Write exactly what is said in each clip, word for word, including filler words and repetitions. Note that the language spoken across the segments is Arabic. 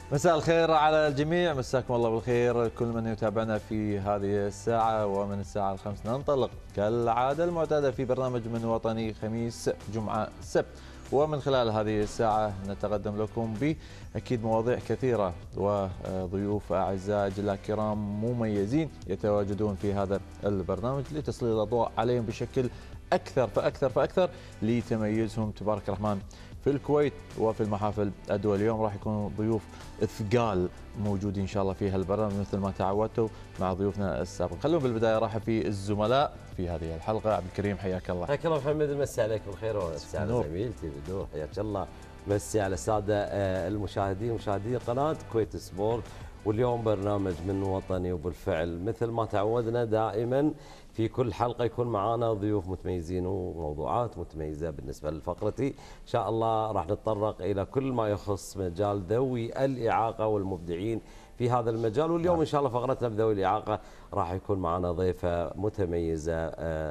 مساء الخير على الجميع، مساكم الله بالخير كل من يتابعنا في هذه الساعة. ومن الساعة الخامسة ننطلق كالعادة المعتادة في برنامج من وطني خميس جمعة سبت، ومن خلال هذه الساعة نتقدم لكم بأكيد مواضيع كثيرة وضيوف أعزاء جلاء كرام مميزين يتواجدون في هذا البرنامج لتسليط الأضواء عليهم بشكل أكثر فأكثر فأكثر لتميزهم تبارك الرحمن في الكويت وفي المحافل الدولية. اليوم راح يكونوا ضيوف ثقال موجودين إن شاء الله في هالبرنامج مثل ما تعودتوا مع ضيوفنا السابقين. خلونا بالبداية راح في الزملاء في هذه الحلقة. عبد الكريم حياك الله. حياك الله محمد، مسي عليك بالخير ومسي على زميلتي بدور، حياك الله. مسي على السادة المشاهدين مشاهدي قناة كويت سبورت، واليوم برنامج من وطني. وبالفعل مثل ما تعودنا دائما في كل حلقة يكون معانا ضيوف متميزين وموضوعات متميزة. بالنسبة لفقرتي إن شاء الله راح نتطرق إلى كل ما يخص مجال ذوي الإعاقة والمبدعين في هذا المجال. واليوم إن شاء الله فقرتنا بذوي الإعاقة راح يكون معنا ضيفة متميزة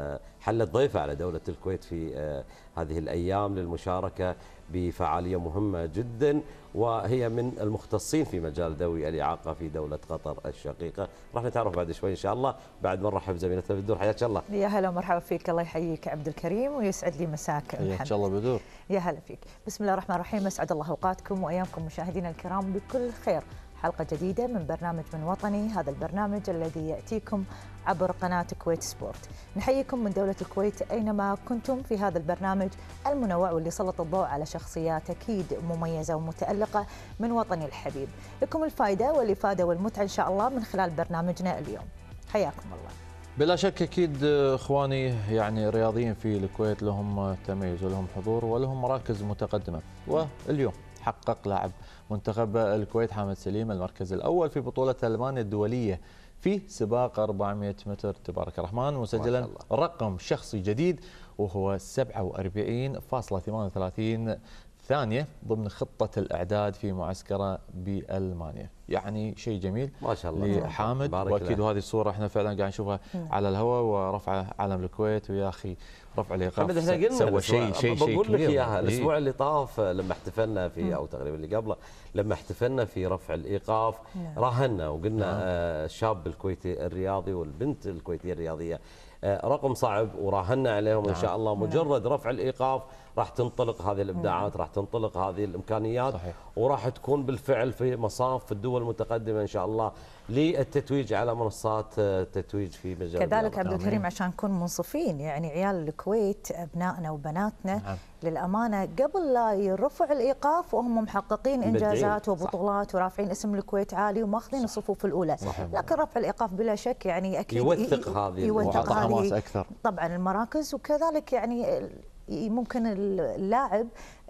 حلت ضيفة على دولة الكويت في هذه الأيام للمشاركة بفعالية مهمة جدا، وهي من المختصين في مجال ذوي الإعاقة في دولة قطر الشقيقة. راح نتعرف بعد شوي إن شاء الله بعد ما نرحب بزميلتنا بدور. حياك الله. يا هلا ومرحبا فيك، الله يحييك عبد الكريم ويسعد لي مساك. حياك الله بدور. يا هلا فيك. بسم الله الرحمن الرحيم، اسعد الله اوقاتكم وايامكم مشاهدينا الكرام بكل خير. حلقة جديدة من برنامج من وطني، هذا البرنامج الذي يأتيكم عبر قناة كويت سبورت. نحييكم من دولة الكويت أينما كنتم في هذا البرنامج المنوع واللي سلط الضوء على شخصيات أكيد مميزة ومتألقة من وطني الحبيب. لكم الفائدة والإفادة والمتعة إن شاء الله من خلال برنامجنا اليوم. حياكم الله. بلا شك أكيد إخواني يعني رياضيين في الكويت لهم تميز ولهم حضور ولهم مراكز متقدمة. واليوم حقق لاعب منتخب الكويت حامد سليم المركز الأول في بطولة ألمانيا الدولية في سباق أربعمئة متر تبارك الرحمن، مسجلا رقم شخصي جديد وهو سبعة وأربعين فاصلة ثمانية وثلاثين ثانية ضمن خطة الإعداد في معسكره بألمانيا. يعني شيء جميل ما شاء الله لحامد، واكيد هذه الصورة احنا فعلا قاعد نشوفها على الهواء ورفع علم الكويت. ويا اخي رفع الايقاف سوى شيء شيء شيء بقول لك اياها الاسبوع اللي طاف لما احتفلنا في او تقريبا اللي قبله لما احتفلنا في رفع الايقاف راهنا وقلنا الشاب الكويتي الرياضي والبنت الكويتية الرياضية رقم صعب وراهنا عليهم ان شاء الله. مجرد رفع الايقاف راح تنطلق هذه الابداعات، راح تنطلق هذه الامكانيات، صحيح. وراح تكون بالفعل في مصاف في الدول المتقدمه ان شاء الله للتتويج على منصات التتويج في مجال كذلك عبد الكريم. عشان نكون منصفين يعني عيال الكويت ابنائنا وبناتنا نعم. للامانه قبل لا يرفع الايقاف وهم محققين انجازات وبطولات ورافعين اسم الكويت عالي وماخذين الصفوف الاولى، صحيح. لكن رفع الايقاف بلا شك يعني اكيد يوثق هذه يوثق هذه اكثر طبعا المراكز، وكذلك يعني ممكن اللاعب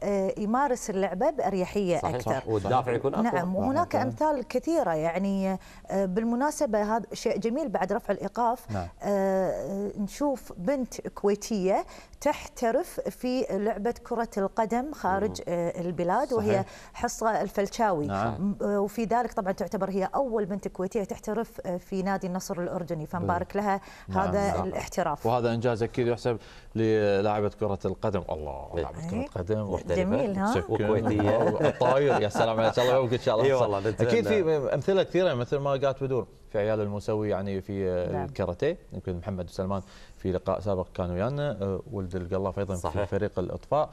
يمارس اللعبة بأريحية صحيح أكثر، صح. والدافع يكون أقوى. نعم. وهناك أمثال كثيرة يعني بالمناسبة. هذا شيء جميل بعد رفع الإيقاف. نعم. آه نشوف بنت كويتية تحترف في لعبة كرة القدم خارج آه البلاد، صحيح. وهي حصة الفلشاوي. نعم. وفي ذلك طبعا تعتبر هي أول بنت كويتية تحترف في نادي النصر الأردني، فنبارك لها هذا نعم. الاحتراف، وهذا إنجاز أكيد يحسب للاعبة كرة القدم. الله لاعبة كرة قدم جميل ها وكويتيه الطاير. يا سلام على الله يوفقك ان شاء الله. اي والله اكيد في امثله كثيره مثل ما قالت بدور في عيال المسوي يعني في الكاراتيه. يمكن محمد وسلمان في لقاء سابق كانوا ويانا، ولد القلاف ايضا صحيح. في فريق الاطفاء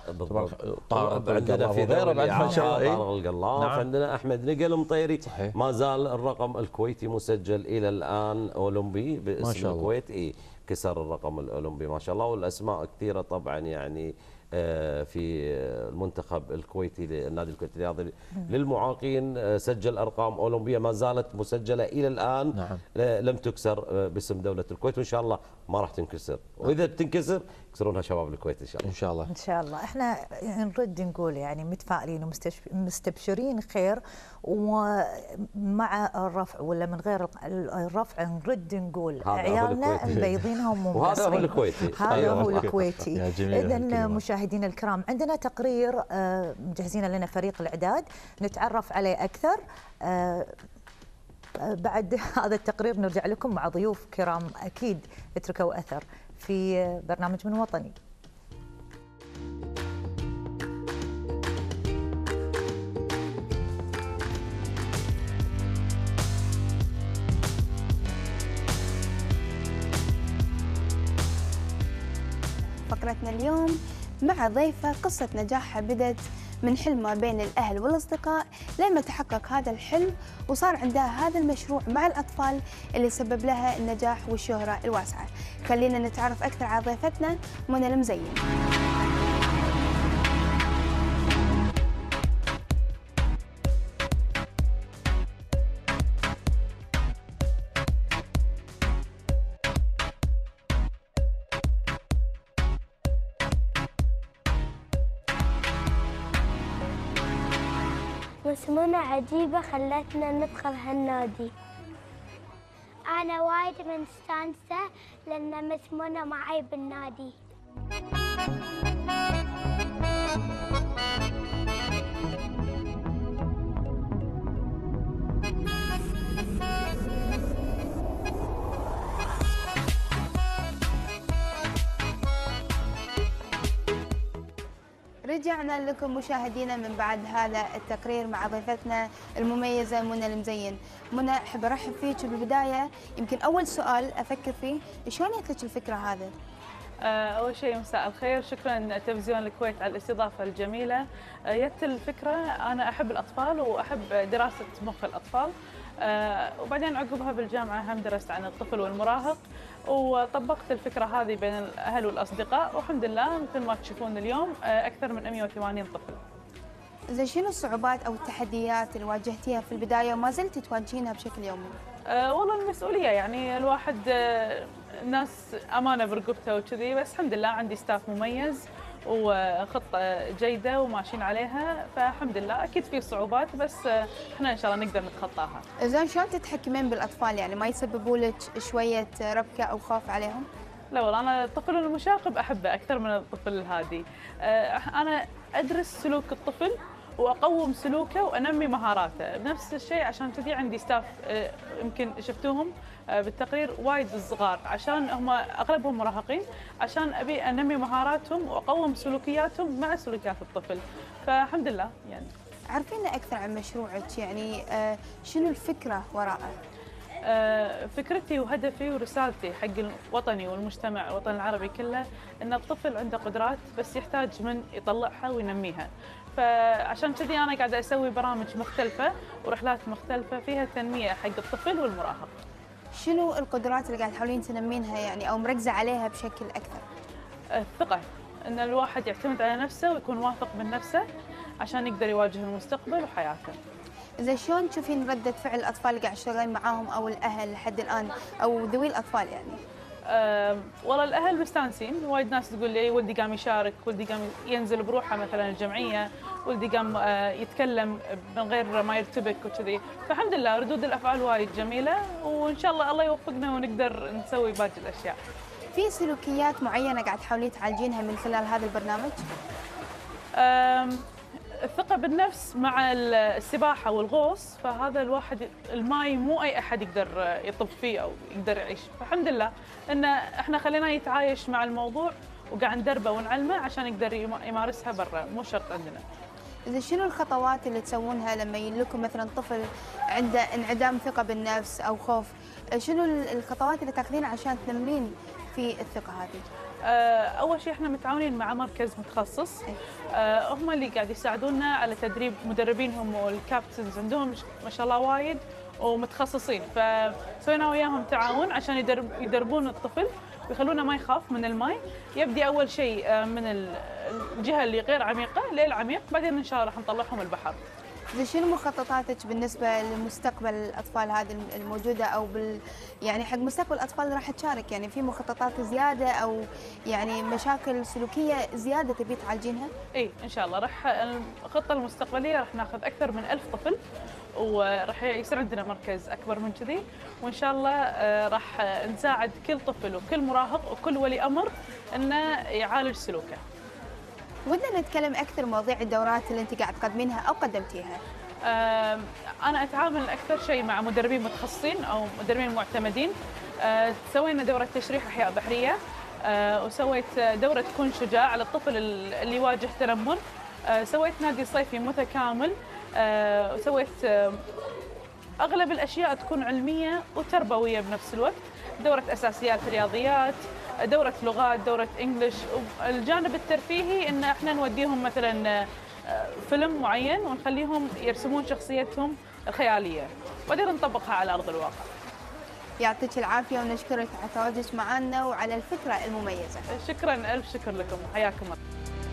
طارق عندنا في غيره بعد ما شاء الله طارق القلاف. نعم. عندنا احمد نقل مطيري صحيح. ما زال الرقم الكويتي مسجل الى الان اولمبي باسم الكويت، اي كسر الرقم الاولمبي ما شاء الله. والاسماء كثيره طبعا يعني في المنتخب الكويتي النادي الكويتي الرياضي للمعاقين سجل ارقام اولمبيه ما زالت مسجله الى الان. نعم. لم تكسر باسم دوله الكويت، وان شاء الله ما راح تنكسر، واذا بتنكسر يكسرونها شباب الكويت ان شاء الله. ان شاء الله ان شاء الله. احنا نرد نقول يعني متفائلين ومستبشرين خير، ومع الرفع ولا من غير الرفع نرد نقول عيالنا مبيضينهم وهذا هو الكويتي. هذا هو الكويتي. اذا مشاهدينا الكرام عندنا تقرير مجهزين لنا فريق الاعداد نتعرف عليه اكثر. بعد هذا التقرير نرجع لكم مع ضيوف كرام اكيد يتركوا اثر في برنامج من وطني. فقرتنا اليوم مع ضيفة قصة نجاحها بدت من حلم ما بين الأهل والأصدقاء لما تحقق هذا الحلم وصار عندها هذا المشروع مع الأطفال اللي سبب لها النجاح والشهرة الواسعة. خلينا نتعرف أكثر على ضيفتنا منى المزين. بس منى عجيبة خلتنا ندخل هالنادي. أنا وايد مستانسة لأن مس منى معي بالنادي. رجعنا لكم مشاهدينا من بعد هذا التقرير مع ضيفتنا المميزة منى المزين. منى أحب أرحب فيك بالبداية. يمكن أول سؤال أفكر فيه، شلون جت لك الفكرة هذه؟ أول شيء مساء الخير، شكرا تلفزيون الكويت على الاستضافة الجميلة. جت الفكرة، أنا أحب الأطفال وأحب دراسة مخ الأطفال، وبعدين عقبها بالجامعة هم درست عن الطفل والمراهق وطبقت الفكرة هذه بين الأهل والأصدقاء، والحمد لله مثل ما تشوفون اليوم أكثر من مئة وثمانين طفل. زين، شنو الصعوبات أو التحديات اللي واجهتيها في البداية وما زلت تواجهينها بشكل يومي؟ أه والله المسؤولية، يعني الواحد أه ناس أمانة برقبته وكذي، بس الحمد لله عندي ستاف مميز وخطة جيدة وماشيين عليها، فالحمد لله أكيد في صعوبات بس احنا إن شاء الله نقدر نتخطاها. زين، شلون تتحكمين بالأطفال؟ يعني ما يسببوا لك شوية ربكة أو خوف عليهم؟ لا والله أنا الطفل المشاغب أحبه أكثر من الطفل الهادي. أنا أدرس سلوك الطفل وأقوم سلوكه وأنمي مهاراته، بنفس الشيء عشان كذي عندي ستاف يمكن شفتوهم بالتقرير وايد صغار، عشان هم اغلبهم مراهقين، عشان ابي انمي مهاراتهم واقوم سلوكياتهم مع سلوكيات الطفل، فالحمد لله. يعني عرفينا اكثر عن مشروعك، يعني شنو الفكره وراءه؟ فكرتي وهدفي ورسالتي حق الوطني والمجتمع الوطني العربي كله ان الطفل عنده قدرات بس يحتاج من يطلعها وينميها، فعشان كذي انا قاعده اسوي برامج مختلفه ورحلات مختلفه فيها تنميه حق الطفل والمراهق. شنو القدرات اللي قاعد تحاولين تنمينها يعني او مركزه عليها بشكل اكثر؟ الثقه، ان الواحد يعتمد على نفسه ويكون واثق من نفسه عشان يقدر يواجه المستقبل وحياته. زين، شلون تشوفين ردة فعل الاطفال اللي قاعد تشتغلين معاهم او الاهل لحد الان او ذوي الاطفال يعني؟ أه والله الاهل مستانسين، وايد ناس تقول لي ولدي قام يشارك، ولدي قام ينزل بروحه مثلا الجمعيه، ولدي قام أه يتكلم من غير ما يرتبك وكذي، فالحمد لله ردود الافعال وايد جميله، وان شاء الله الله يوفقنا ونقدر نسوي باقي الاشياء. في سلوكيات معينه قاعد تحاولين تعالجينها من خلال هذا البرنامج؟ أه الثقة بالنفس مع السباحة والغوص، فهذا الواحد الماي مو أي أحد يقدر يطب فيه أو يقدر يعيش، فالحمد لله إن إحنا خليناه يتعايش مع الموضوع وقاعد ندربه ونعلمه عشان يقدر يمارسها برا، مو شرط عندنا. إذا شنو الخطوات اللي تسوونها لما يجيلكم مثلا طفل عنده انعدام ثقة بالنفس أو خوف، شنو الخطوات اللي تاخذينها عشان تنمين في الثقة هذه؟ أول شيء احنا متعاونين مع مركز متخصص، هم اللي قاعد يساعدونا على تدريب مدربينهم والكابتنز عندهم ما شاء الله وايد ومتخصصين، فسوينا وياهم تعاون عشان يدرب يدربون الطفل ويخلونه ما يخاف من الماء. يبدي أول شيء من الجهة اللي غير عميقة للعميق، بعدين إن شاء الله راح نطلعهم البحر. زين، شنو مخططاتك بالنسبه لمستقبل الاطفال هذه الموجوده او بال يعني حق مستقبل الاطفال اللي راح تشارك؟ يعني في مخططات زياده او يعني مشاكل سلوكيه زياده تبي تعالجينها؟ اي ان شاء الله راح الخطه المستقبليه راح ناخذ اكثر من ألف طفل وراح يصير عندنا مركز اكبر من كذي، وان شاء الله راح نساعد كل طفل وكل مراهق وكل ولي امر انه يعالج سلوكه. ودنا نتكلم اكثر مواضيع الدورات اللي انت قاعد تقدمينها او قدمتيها. انا اتعامل اكثر شيء مع مدربين متخصصين او مدربين معتمدين. سوينا دوره تشريح احياء بحريه، وسويت دوره كن شجاع للطفل اللي يواجه تنمر، سويت نادي صيفي متكامل، وسويت اغلب الاشياء تكون علميه وتربويه بنفس الوقت، دوره اساسيات رياضيات، دوره لغات، دوره انجلش. الجانب الترفيهي ان احنا نوديهم مثلا فيلم معين ونخليهم يرسمون شخصيتهم الخياليه وبعدين نطبقها على ارض الواقع. يعطيك العافيه ونشكرك على تواجدك معنا وعلى الفكره المميزه. شكرا، الف شكر لكم، حياكم الله.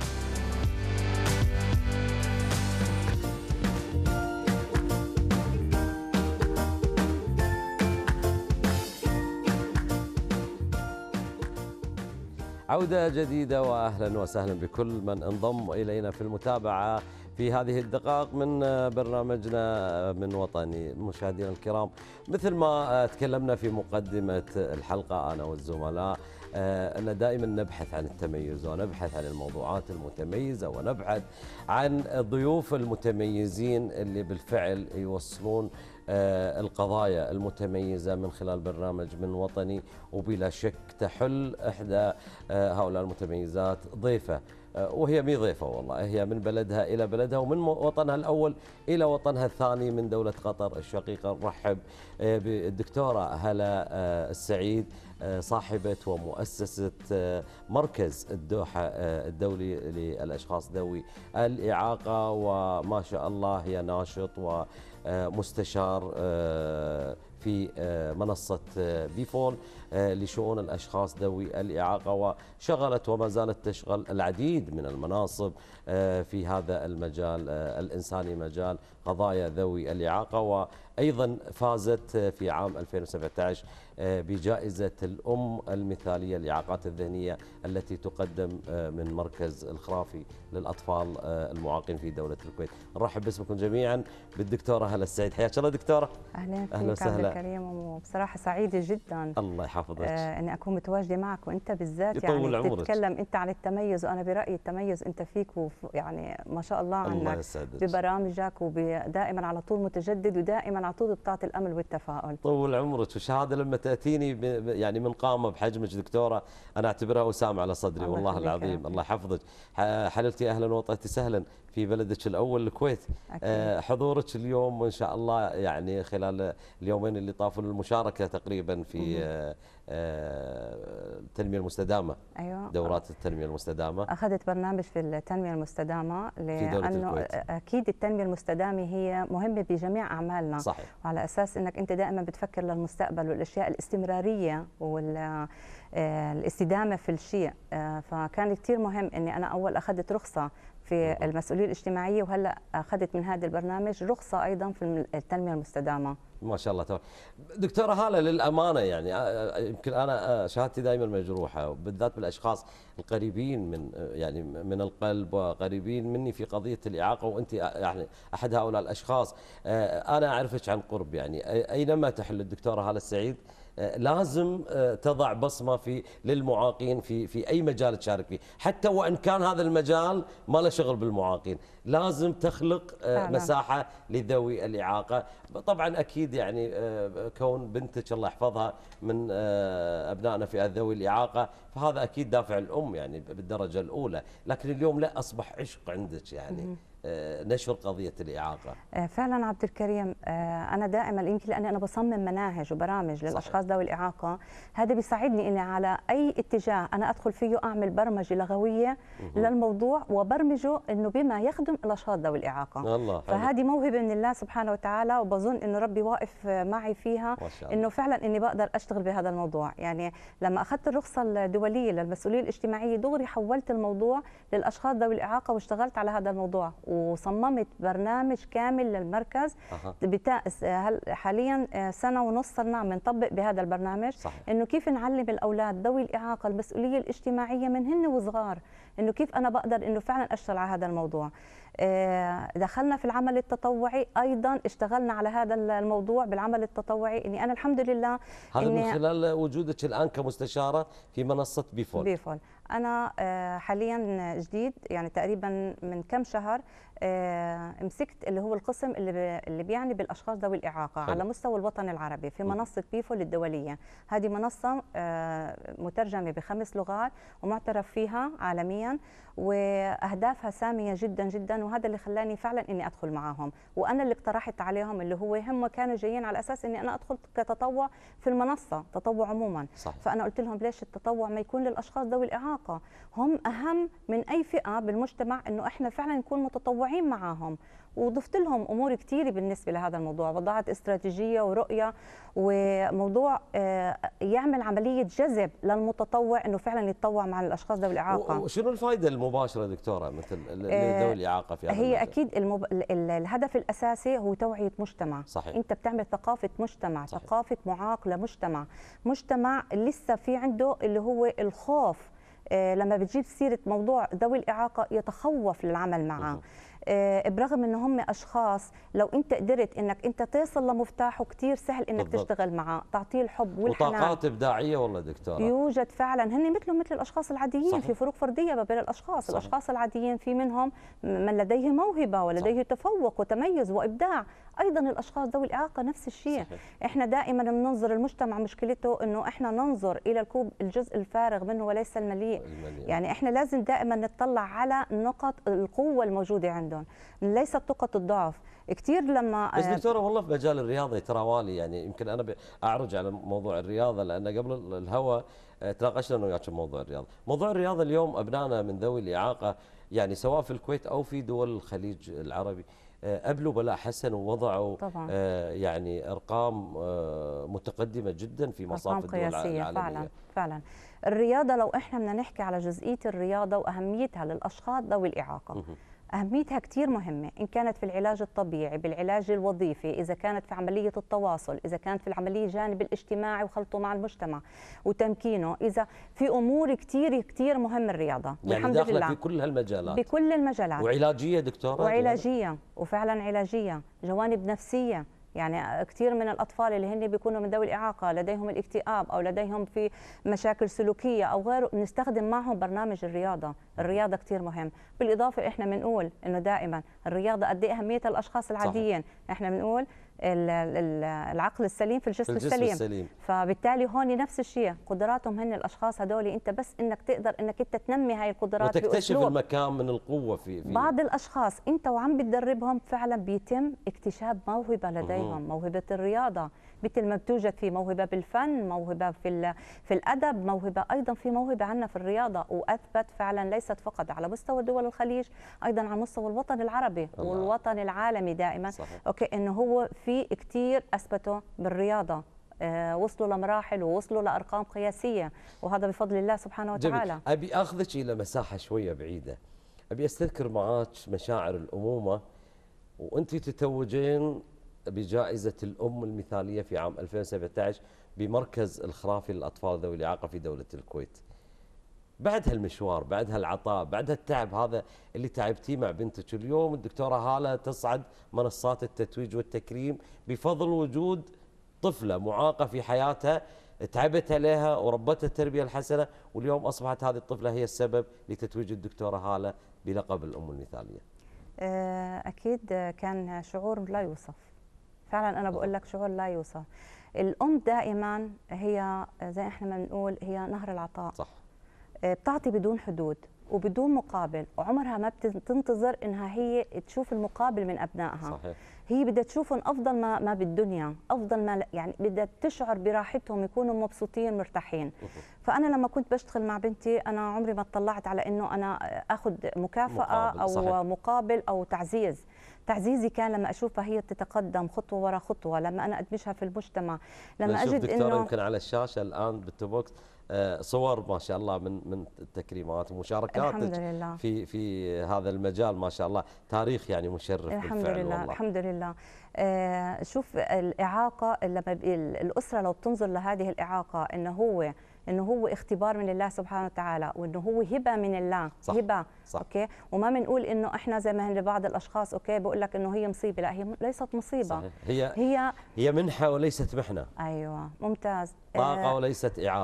عودة جديدة وأهلا وسهلا بكل من انضم إلينا في المتابعة في هذه الدقائق من برنامجنا من وطني. مشاهدينا الكرام، مثل ما تكلمنا في مقدمة الحلقة أنا والزملاء أن دائما نبحث عن التميز ونبحث عن الموضوعات المتميزة ونبحث عن الضيوف المتميزين اللي بالفعل يوصلون القضايا المتميزة من خلال برنامج من وطني. وبلا شك تحل إحدى هؤلاء المتميزات ضيفة، وهي مي ضيفة والله، هي من بلدها إلى بلدها ومن وطنها الأول إلى وطنها الثاني من دولة قطر الشقيقة. نرحب بالدكتورة هلا السعيد، صاحبة ومؤسسة مركز الدوحة الدولي للأشخاص ذوي الإعاقة، وما شاء الله هي ناشط ومستشار في منصة بيفول لشؤون الأشخاص ذوي الإعاقة، وشغلت وما زالت تشغل العديد من المناصب في هذا المجال الإنساني، مجال قضايا ذوي الإعاقة. وأيضا فازت في عام ألفين وسبعة عشر بجائزة الأم المثالية للإعاقات الذهنية التي تقدم من مركز الخرافي للأطفال المعاقين في دولة الكويت. نرحب باسمكم جميعا بالدكتورة هلا السعيد. حياك الله دكتورة. أهلا فيك عبد الكريم، وبصراحة سعيدة جدا الله يحفظك آه اني اكون متواجده معك، وانت بالذات يعني عمرك. تتكلم انت عن التميز، وانا برايي التميز انت فيك، يعني ما شاء الله عنك ببرامجك ودائما على طول متجدد ودائما على طول بتعطي الامل والتفاؤل. طول عمرك. وشهاده لما تاتيني يعني من قامه بحجمك دكتوره انا اعتبرها وسام على صدري والله العظيم. الله يحفظك حللتي، اهلا وطيتي سهلا في بلدك الاول الكويت. أكيد. حضورك اليوم وان شاء الله يعني خلال اليومين اللي طافوا المشاركه تقريبا في التنميه المستدامه. ايوه، دورات التنميه المستدامه. اخذت برنامج في التنميه المستدامه لانه اكيد التنميه المستدامه هي مهمه بجميع اعمالنا. صحيح. وعلى اساس انك انت دائما بتفكر للمستقبل والاشياء الاستمراريه والاستدامه في الشيء. فكان كثير مهم اني انا اول اخذت رخصه في المسؤوليه الاجتماعيه، وهلا اخذت من هذا البرنامج رخصه ايضا في التنميه المستدامه. ما شاء الله تمام. دكتوره هاله، للامانه يعني يمكن انا شهادتي دائما مجروحه، بالذات بالاشخاص القريبين من يعني من القلب وقريبين مني في قضيه الاعاقه، وانت يعني احد هؤلاء الاشخاص. انا اعرفك عن قرب، يعني اينما تحل الدكتوره هاله السعيد لازم تضع بصمه في للمعاقين في في اي مجال تشارك فيه، حتى وان كان هذا المجال ما له شغل بالمعاقين، لازم تخلق فعلا مساحه لذوي الاعاقه. طبعا اكيد يعني كون بنتك الله يحفظها من ابنائنا في ذوي الاعاقه، فهذا اكيد دافع الام يعني بالدرجه الاولى، لكن اليوم لا، اصبح عشق عندك يعني نشر قضية الإعاقة. فعلا عبد الكريم، أنا دائما يمكن لأني أنا بصمم مناهج وبرامج للأشخاص ذوي الإعاقة، هذا بيساعدني إني على أي اتجاه أنا أدخل فيه أعمل برمجة لغوية مه. للموضوع وبرمجه إنه بما يخدم الأشخاص ذوي الإعاقة. الله، فهذه موهبة من الله سبحانه وتعالى، وبظن إنه ربي واقف معي فيها، إنه فعلا إني بقدر أشتغل بهذا الموضوع. يعني لما أخذت الرخصة الدولية للمسؤولية الاجتماعية دغري حولت الموضوع للأشخاص ذوي الإعاقة واشتغلت على هذا الموضوع، وصممت برنامج كامل للمركز. بتأس حاليا سنه ونص صرنا عم نطبق بهذا البرنامج. صحيح. انه كيف نعلم الاولاد ذوي الاعاقه المسؤوليه الاجتماعيه من هن وصغار، انه كيف انا بقدر انه فعلا اشتغل على هذا الموضوع. دخلنا في العمل التطوعي ايضا، اشتغلنا على هذا الموضوع بالعمل التطوعي. اني انا الحمد لله هذا من خلال وجودك الان كمستشاره في منصه بيفول. بيفول انا حاليا جديد يعني تقريبا من كم شهر مسكت اللي هو القسم اللي اللي بيعني بالاشخاص ذوي الاعاقه حلو. على مستوى الوطن العربي في منصه بيفول الدوليه. هذه منصه مترجمه بخمس لغات ومعترف فيها عالميا، واهدافها ساميه جدا جدا، وهذا اللي خلاني فعلا اني ادخل معاهم. وانا اللي اقترحت عليهم اللي هو هم كانوا جايين على اساس اني انا ادخل كتطوع في المنصه، تطوع عموما. صحيح. فانا قلت لهم ليش التطوع ما يكون للاشخاص ذوي الاعاقه؟ هم اهم من اي فئه بالمجتمع انه احنا فعلا نكون متطوعين معاهم. وضفت لهم امور كثيره بالنسبه لهذا الموضوع، وضعت استراتيجيه ورؤيه وموضوع يعمل عمليه جذب للمتطوع انه فعلا يتطوع مع الاشخاص ذوي الاعاقه. وشنو الفائده المباشره دكتوره مثل ذوي الاعاقه في هذا هي المجال؟ اكيد المب... الهدف الاساسي هو توعيه مجتمع. صحيح. انت بتعمل ثقافه مجتمع. صحيح. ثقافه معاق لمجتمع، مجتمع لسه في عنده اللي هو الخوف. لما بتجيب سيره موضوع ذوي الاعاقه يتخوف للعمل معه. برغم ان هم اشخاص لو انت قدرت انك انت تصل لمفتاحه كثير سهل انك بالضبط. تشتغل معه، تعطيه الحب والحنان. وطاقات ابداعيه والله دكتوره يوجد فعلا، هن مثلهم مثل الاشخاص العاديين. صحيح. في فروق فرديه ما بين الاشخاص. صحيح. الاشخاص العاديين في منهم من لديه موهبه ولديه صحيح. تفوق وتميز وابداع. ايضا الاشخاص ذوي الاعاقه نفس الشيء. صحيح. احنا دائما بننظر المجتمع مشكلته انه احنا ننظر الى الكوب الجزء الفارغ منه وليس المليء. المليء. يعني احنا لازم دائما نطلع على نقط القوه الموجوده عندهم ليست نقط الضعف. كثير لما بس دكتوره والله في مجال الرياضه ترى والي، يعني يمكن انا اعرج على موضوع الرياضه لان قبل الهواء تناقشنا انا وياك موضوع الرياضه. موضوع الرياضه اليوم ابنائنا من ذوي الاعاقه يعني سواء في الكويت او في دول الخليج العربي قبلوا بلاء حسن ووضعوا طبعا. آه يعني ارقام آه متقدمه جدا في مصاف الدول العالميه. فعلا فعلا الرياضه لو احنا بدنا نحكي على جزئيه الرياضه واهميتها للاشخاص ذوي الاعاقه، أهميتها كثير مهمة، إن كانت في العلاج الطبيعي، بالعلاج الوظيفي، إذا كانت في عملية التواصل، إذا كانت في العملية الجانب الاجتماعي وخلطه مع المجتمع وتمكينه، إذا في أمور كثير كثير مهم الرياضة. يعني داخلة في كل هالمجالات. بكل المجالات. وعلاجية دكتورة؟ وعلاجية وفعلا علاجية، جوانب نفسية. يعني كثير من الأطفال اللي هن بيكونوا من ذوي الإعاقة لديهم الاكتئاب أو لديهم في مشاكل سلوكية أو غيره، بنستخدم معهم برنامج الرياضة. الرياضة كثير مهم. بالإضافة إحنا بنقول إنه دائما الرياضة قد إيه أهميتها الأشخاص العاديين. صحيح. إحنا بنقول العقل السليم في الجسم, في الجسم السليم. السليم فبالتالي هون نفس الشيء قدراتهم هن الاشخاص هذول، انت بس انك تقدر انك انت تنمي هاي القدرات وتكتشف المكان من القوه في, في بعض الاشخاص انت وعم بتدربهم فعلا بيتم اكتشاف موهبه لديهم. مم. موهبه الرياضه مثل ما بتوجد في موهبه بالفن، موهبه في في الادب، موهبه ايضا في موهبه عندنا في الرياضه، واثبت فعلا ليست فقط على مستوى دول الخليج، ايضا على مستوى الوطن العربي الله. والوطن العالمي دائما. صحيح. اوكي انه هو في كثير اثبتوا بالرياضه، آه وصلوا لمراحل ووصلوا لارقام قياسيه، وهذا بفضل الله سبحانه وتعالى. جميل. ابي اخذك الى مساحه شويه بعيده، ابي استذكر معاك مشاعر الامومه وانت تتوجين بجائزة الأم المثالية في عام ألفين وسبعة عشر بمركز الخرافي للأطفال ذوي الإعاقة في دولة الكويت. بعد هالمشوار، بعد هالعطاء، بعد هالتعب هذا اللي تعبتيه مع بنتك، اليوم الدكتورة هالة تصعد منصات التتويج والتكريم بفضل وجود طفلة معاقة في حياتها، تعبت عليها وربتها التربية الحسنة، واليوم أصبحت هذه الطفلة هي السبب لتتويج الدكتورة هالة بلقب الأم المثالية. أكيد كان شعور لا يوصف. فعلا انا بقول لك شعور لا يوصف. الام دائما هي زي احنا ما بنقول هي نهر العطاء. صح. بتعطي بدون حدود وبدون مقابل، وعمرها ما بتنتظر انها هي تشوف المقابل من ابنائها. صحيح. هي بدها تشوفهم افضل ما ما بالدنيا، افضل ما يعني بدها تشعر براحتهم، يكونوا مبسوطين مرتاحين. فانا لما كنت بشتغل مع بنتي انا عمري ما اطلعت على انه انا اخذ مكافاه مقابل. او صحيح. مقابل او تعزيز. تعزيزي كان لما اشوفها هي تتقدم خطوه ورا خطوه، لما انا ادمجها في المجتمع، لما اجد انه يمكن على الشاشه الان بالتوبوكس صور ما شاء الله من من التكريمات ومشاركاتك في في هذا المجال ما شاء الله، تاريخ يعني مشرف الحمد بالفعل لله. والله. الحمد لله. آه شوف الاعاقه لما الاسره لو بتنظر لهذه الاعاقه انه هو انه هو اختبار من الله سبحانه وتعالى، وانه هو هبه من الله. صح. هبه. صح. اوكي، وما بنقول انه احنا زي ما هن بعض الاشخاص اوكي بقول لك انه هي مصيبه، لا هي ليست مصيبه. صحيح. هي هي هي منحه وليست محنه. ايوه ممتاز. طاقه آه وليست اعاقه.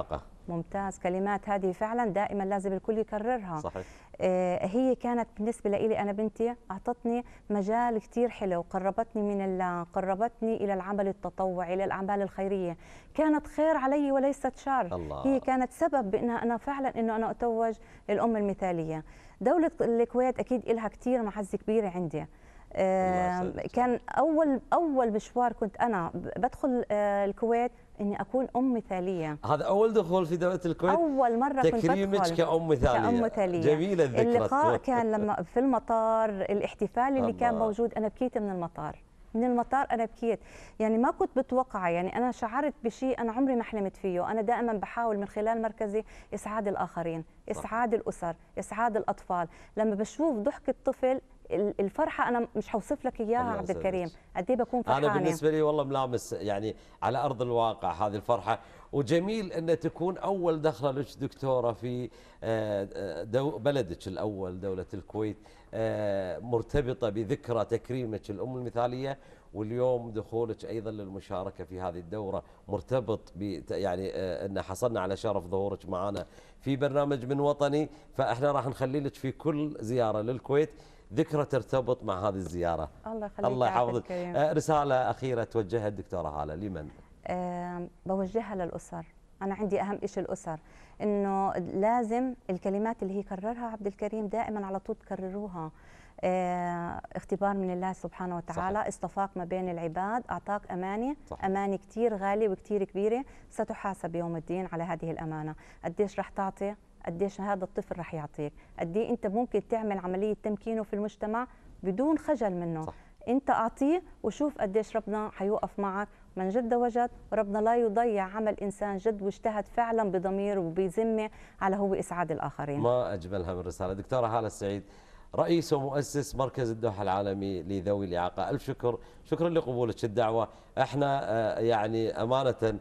ممتاز. كلمات هذه فعلا دائما لازم الكل يكررها. صحيح. آه هي كانت بالنسبه لي انا بنتي اعطتني مجال كثير حلو، قربتني من الله، قربتني الى العمل التطوعي، الى الاعمال الخيريه، كانت خير علي وليست شر. الله. هي كانت سبب بانها انا فعلا انه انا اتوج الام المثاليه. دوله الكويت اكيد لها كثير معزه كبيره عندي. آه كان اول اول مشوار كنت انا بدخل آه الكويت اني اكون ام مثاليه. هذا اول دخول في دوله الكويت؟ اول مره كنت تكريمك كأم مثاليه. كأم مثاليه. جميله الذكرى. اللقاء كان لما في المطار، الاحتفال اللي الله. كان موجود، انا بكيت من المطار. من المطار انا بكيت، يعني ما كنت بتوقع، يعني انا شعرت بشيء انا عمري ما حلمت فيه. انا دائما بحاول من خلال مركزي اسعاد الاخرين، اسعاد الاسر، اسعاد الاطفال. لما بشوف ضحك الطفل، الفرحه انا مش حوصف لك اياها عبد الكريم، قد ايه بكون فرحانه. انا بالنسبه لي والله ملامس يعني على ارض الواقع هذه الفرحه. وجميل ان تكون اول دخله لك دكتوره في بلدك الاول دوله الكويت، مرتبطه بذكرى تكريمك الام المثاليه، واليوم دخولك ايضا للمشاركه في هذه الدوره مرتبط ب يعني ان حصلنا على شرف ظهورك معنا في برنامج من وطني. فاحنا راح نخلي لك في كل زياره للكويت ذكرى ترتبط مع هذه الزياره. الله يخليك. الله يحفظك. رساله اخيره توجهها الدكتوره هاله لمن؟ أه بوجهها للاسر. انا عندي اهم شيء الاسر، انه لازم الكلمات اللي هي كررها عبد الكريم دائما على طول تكرروها. اه اختبار من الله سبحانه وتعالى. صحيح. اصطفاك ما بين العباد، اعطاك امانه. صح. امانه كثير غاليه وكثير كبيره، ستحاسب يوم الدين على هذه الامانه. قديش رح تعطي، قديش هذا الطفل رح يعطيك، قد ايه انت ممكن تعمل عمليه تمكينه في المجتمع بدون خجل منه. صح. انت اعطيه وشوف قديش ربنا حيوقف معك. من جد وجد، وربنا لا يضيع عمل انسان جد واجتهد فعلا بضمير وبذمه على هو اسعاد الاخرين. ما اجملها من رساله. دكتوره هاله السعيد، رئيس ومؤسس مركز الدوحه العالمي لذوي الاعاقه، الف شكر، شكرا لقبولك الدعوه. احنا يعني امانه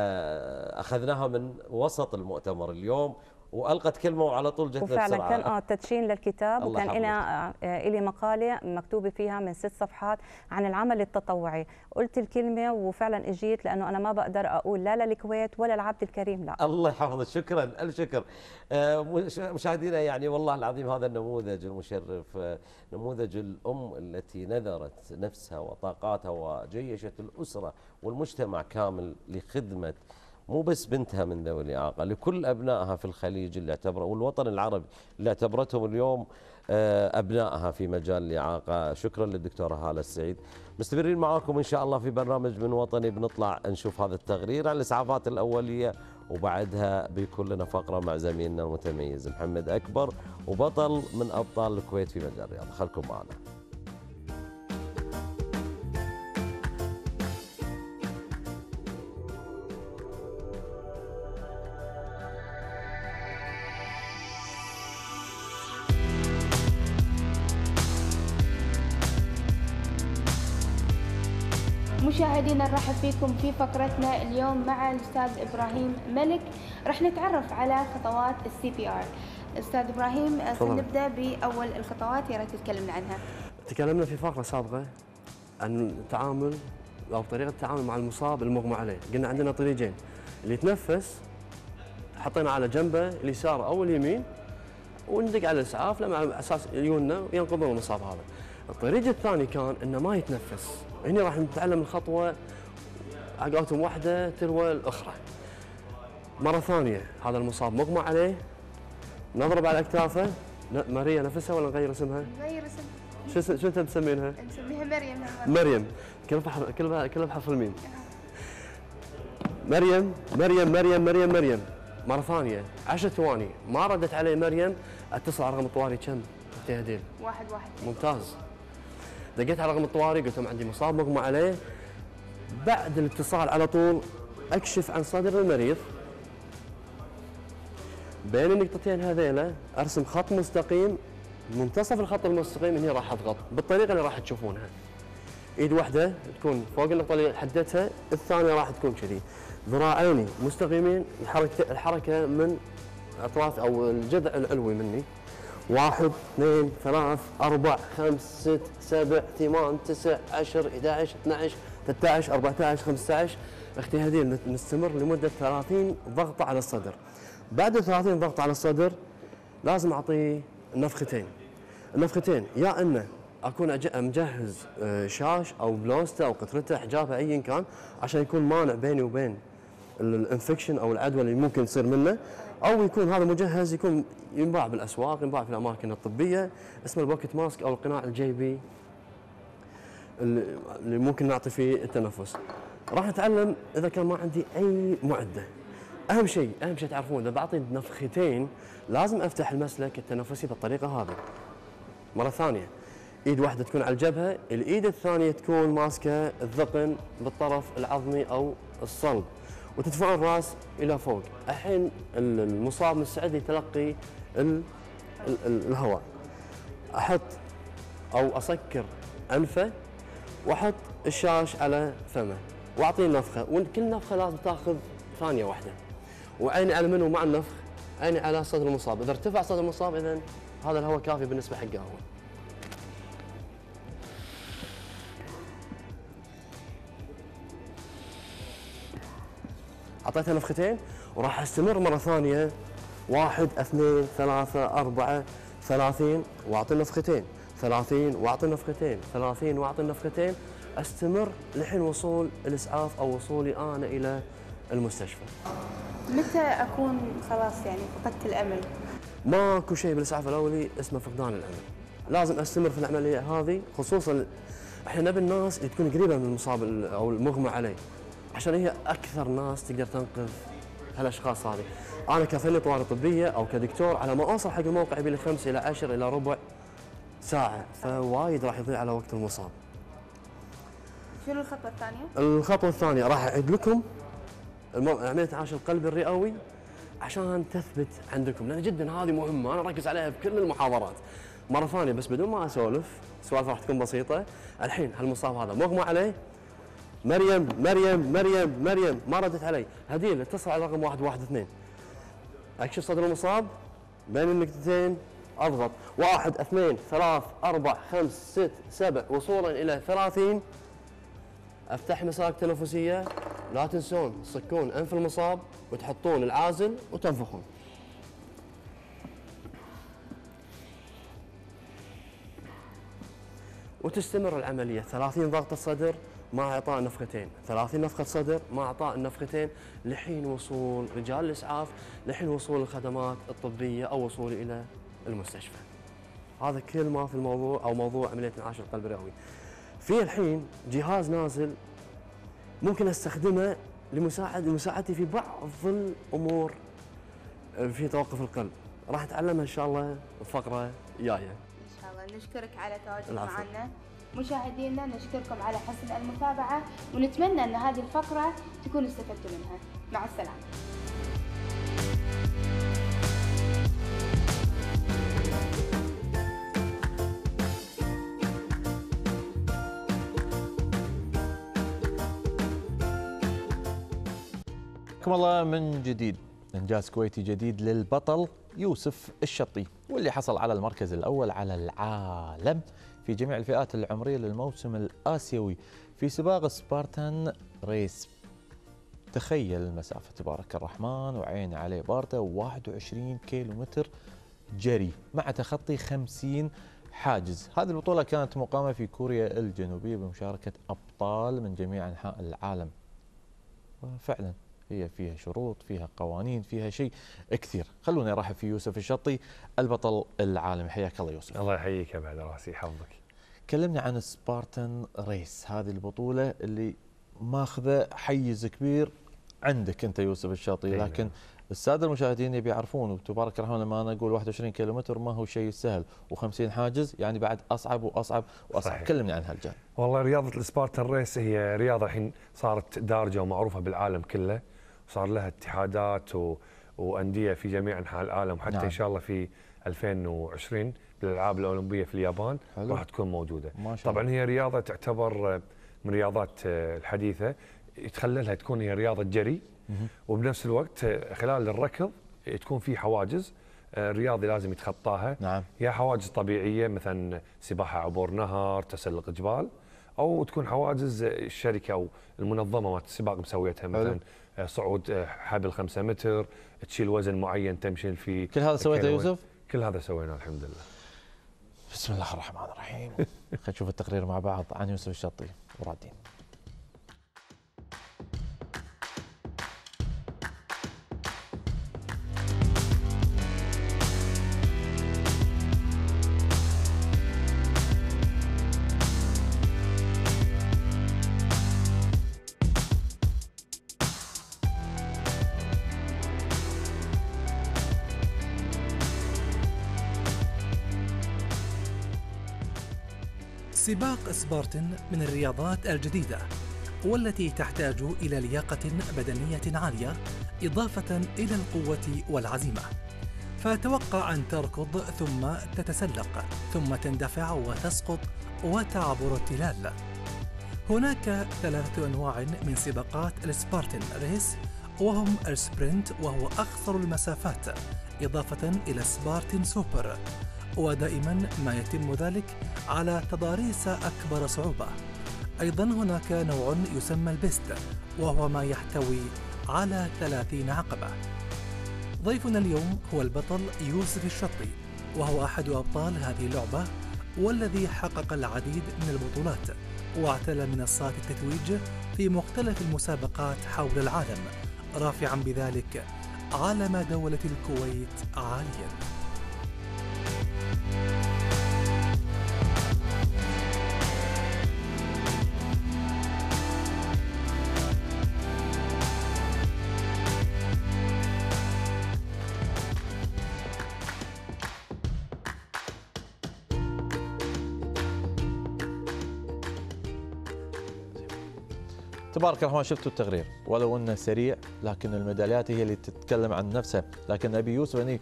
اخذناها من وسط المؤتمر اليوم، والقت كلمه وعلى طول جت وفعلا بسرعه. كان اه تدشين للكتاب، وكان لنا آه لي مقاله مكتوبه فيها من ست صفحات عن العمل التطوعي. قلت الكلمه وفعلا اجيت، لانه انا ما بقدر اقول لا للكويت ولا لعبد الكريم. لا الله يحفظك. شكرا الف شكر. آه مشاهدينا، يعني والله العظيم هذا النموذج المشرف، آه نموذج الام التي نذرت نفسها وطاقاتها وجيشت الاسره والمجتمع كامل لخدمه مو بس بنتها من ذوي الإعاقة، لكل أبنائها في الخليج اللي اعتبروا، والوطن العربي اللي اعتبرتهم اليوم أبنائها في مجال الإعاقة. شكرا للدكتورة هالة السعيد. مستمرين معاكم إن شاء الله في برنامج من وطني، بنطلع نشوف هذا التقرير عن الإسعافات الأولية، وبعدها بيكون لنا فقرة مع زميلنا المتميز محمد أكبر، وبطل من أبطال الكويت في مجال الرياضة. خلكم معنا. مشاهدينا نرحب فيكم في فقرتنا اليوم مع الأستاذ إبراهيم ملك. رح نتعرف على خطوات السي بي آر. أستاذ إبراهيم، نبدأ بأول الخطوات، يا ريت تتكلمنا عنها. تكلمنا في فقرة سابقة عن التعامل أو طريقة التعامل مع المصاب المغمى عليه. قلنا عندنا طريقين، اللي يتنفس حطينا على جنبه اليسار أو اليمين وندق على الإسعاف لما على أساس يجونا وينقذون المصاب هذا. الطريق الثاني كان إنه ما يتنفس. هنا راح نتعلم الخطوة عقاتهم واحدة تروى الأخرى. مرة ثانية هذا المصاب مغمى عليه، نضرب على أكتافه. ماريا نفسها ولا نغير اسمها؟ نغير اسمها. شو شو انت تسمينها؟ نسميها مريم. مريم، كلها بحرف كلها كلها بحرف الميم. مريم مريم مريم مريم مريم. مرة ثانية عشر ثواني ما ردت علي مريم، اتصل على رقم الطوارئ كم؟ هديل. واحد واحد. ممتاز. دقيت على رقم الطوارئ قلت لهم عندي مصاب مغمى عليه. بعد الاتصال على طول اكشف عن صدر المريض، بين النقطتين هذيلا ارسم خط مستقيم، منتصف الخط المستقيم هنا راح اضغط بالطريقه اللي راح تشوفونها. ايد واحده تكون فوق النقطه اللي حددتها، الثانيه راح تكون كذي. ذراعيني مستقيمين، الحركه الحركه من اطراف او الجذع العلوي مني. واحد اثنين ثلاث اربع خمس ست سبع ثمان تسع عشر احد عشر اثني عشر ثلاثة عشر أربعة عشر خمسة عشر اختي هديل نستمر لمده ثلاثين ضغطه على الصدر. بعد ثلاثين ضغطه على الصدر لازم اعطيه نفختين. النفختين يا انه اكون مجهز شاش او بلوسته او قطرته حجابه ايا كان عشان يكون مانع بيني وبين الانفكشن او العدوى اللي ممكن تصير منه، او يكون هذا مجهز يكون ينباع بالاسواق، ينباع في الاماكن الطبيه، اسمه البوكيت ماسك او القناع الجيبي اللي ممكن نعطي فيه التنفس. راح نتعلم اذا كان ما عندي اي معده. اهم شيء اهم شيء تعرفون اذا بعطي نفختين لازم افتح المسلك التنفسي بالطريقه هذه. مره ثانيه ايد واحده تكون على الجبهه، الايد الثانيه تكون ماسكه الذقن بالطرف العظمي او الصلب، وتدفعون الراس الى فوق. الحين المصاب مستعد يتلقي ال ال ال الهواء. احط او اسكر انفه واحط الشاش على فمه واعطيه نفخه، وكل نفخه لازم تاخذ ثانيه واحده. وعيني على منه مع النفخ، عيني على صدر المصاب، اذا ارتفع صدر المصاب اذا هذا الهواء كافي بالنسبه حقه هو. اعطيتها نفختين وراح استمر مره ثانيه واحد اثنين ثلاثه اربعه ثلاثين واعطي نفختين، ثلاثين واعطي نفختين، ثلاثين واعطي نفختين، استمر لحين وصول الاسعاف او وصولي انا الى المستشفى. متى اكون خلاص يعني فقدت الامل؟ ماكو شيء بالاسعاف الاولي اسمه فقدان الامل. لازم استمر في العمليه هذه، خصوصا احنا نبي الناس اللي تكون قريبه من المصاب او المغمى عليه، عشان هي اكثر ناس تقدر تنقذ هالاشخاص هذه. انا كفني طوارئ طبيه او كدكتور على ما اوصل حق الموقع يبي لي خمس الى عشر الى ربع ساعه، فوايد راح يضيع على وقت المصاب. شنو الخطوه الثانيه؟ الخطوه الثانيه راح اعيد لكم عمليه انعاش القلب الرئوي عشان تثبت عندكم، لان جدا هذه مهمه، انا اركز عليها بكل المحاضرات. مره ثانيه بس بدون ما اسولف، السوالف راح تكون بسيطه. الحين هالمصاب هذا مغمى عليه، مريم مريم مريم مريم ما ردت علي، هديل اتصل على رقم واحد واحد اثنين. اكشف صدر المصاب بين النقطتين، اضغط واحد اثنين ثلاث اربع خمس ست سبع وصولا الى ثلاثين. افتح مسالك تنفسيه، لا تنسون تصكون انف المصاب وتحطون العازل وتنفخون. وتستمر العمليه ثلاثين ضغطه صدر مع اعطاء نفختين، ثلاثين نفخه صدر مع اعطاء النفختين لحين وصول رجال الاسعاف، لحين وصول الخدمات الطبيه او وصولي الى المستشفى. هذا كل ما في الموضوع او موضوع عمليه انعاش القلب الرئوي. في الحين جهاز نازل ممكن استخدمه لمساعد لمساعدتي في بعض الامور في توقف القلب، راح نتعلمها ان شاء الله الفقره الجايه. ان شاء الله. نشكرك على تواجدك معنا. مشاهدينا نشكركم على حسن المتابعه، ونتمنى ان هذه الفقره تكونوا استفدتوا منها. مع السلامه. حياكم الله من جديد. انجاز كويتي جديد للبطل يوسف الشطي، واللي حصل على المركز الاول على العالم في جميع الفئات العمريه للموسم الاسيوي في سباق سبارتان ريس. تخيل المسافه تبارك الرحمن، وعين عليه بارده، واحد وعشرين كيلو متر جري مع تخطي خمسين حاجز. هذه البطوله كانت مقامه في كوريا الجنوبيه بمشاركه ابطال من جميع انحاء العالم. وفعلا هي فيها شروط، فيها قوانين، فيها شيء كثير. خلوني ارحب في يوسف الشطي البطل العالمي. حياك الله يوسف. الله يحييك يا بعد راسي، يحفظك. كلمني عن سبارتان ريس، هذه البطوله اللي ماخذه حيز كبير عندك انت يوسف الشطي، لكن الساده المشاهدين يبي يعرفون، وتبارك الرحمن لما انا اقول واحد وعشرين كيلو متر ما هو شيء سهل، وخمسين حاجز يعني بعد اصعب واصعب واصعب. صحيح. كلمني عن هالجانب. والله رياضه السبارتان ريس هي رياضه الحين صارت دارجه ومعروفه بالعالم كله، وصار لها اتحادات و... وانديه في جميع انحاء العالم، حتى نعم. ان شاء الله في ألفين وعشرين بالالعاب الاولمبيه في اليابان حلو. راح تكون موجوده. ما شاء طبعا الله. هي رياضه تعتبر من الرياضات الحديثه، يتخللها تكون هي رياضه جري، وبنفس الوقت خلال الركض تكون في حواجز الرياضي لازم يتخطاها. نعم. يا حواجز طبيعيه مثلا سباحه عبور نهر، تسلق جبال، او تكون حواجز الشركه او المنظمه مالت السباق مسويتها، مثلا صعود حبل خمسة متر، تشيل وزن معين تمشي فيه. كل هذا سويته يوسف؟ كل هذا سويناه الحمد لله. بسم الله الرحمن الرحيم. خلينا نشوف التقرير مع بعض عن يوسف الشطي ورادين. سباق سبارتن من الرياضات الجديدة والتي تحتاج إلى لياقة بدنية عالية إضافة إلى القوة والعزيمة، فتوقع أن تركض ثم تتسلق ثم تندفع وتسقط وتعبر التلال. هناك ثلاثة أنواع من سباقات السبارتن ريس، وهم السبرنت وهو أقصر المسافات إضافة إلى سبارتن سوبر، ودائما ما يتم ذلك على تضاريس أكبر صعوبة. أيضا هناك نوع يسمى البيست وهو ما يحتوي على ثلاثين عقبة. ضيفنا اليوم هو البطل يوسف الشطي، وهو أحد أبطال هذه اللعبة والذي حقق العديد من البطولات واعتلى منصات التتويج في مختلف المسابقات حول العالم، رافعا بذلك علم دولة الكويت عاليا. تبارك الرحمن. شفتوا التقرير ولو انه سريع لكن الميداليات هي اللي تتكلم عن نفسها، لكن ابي يوسف اني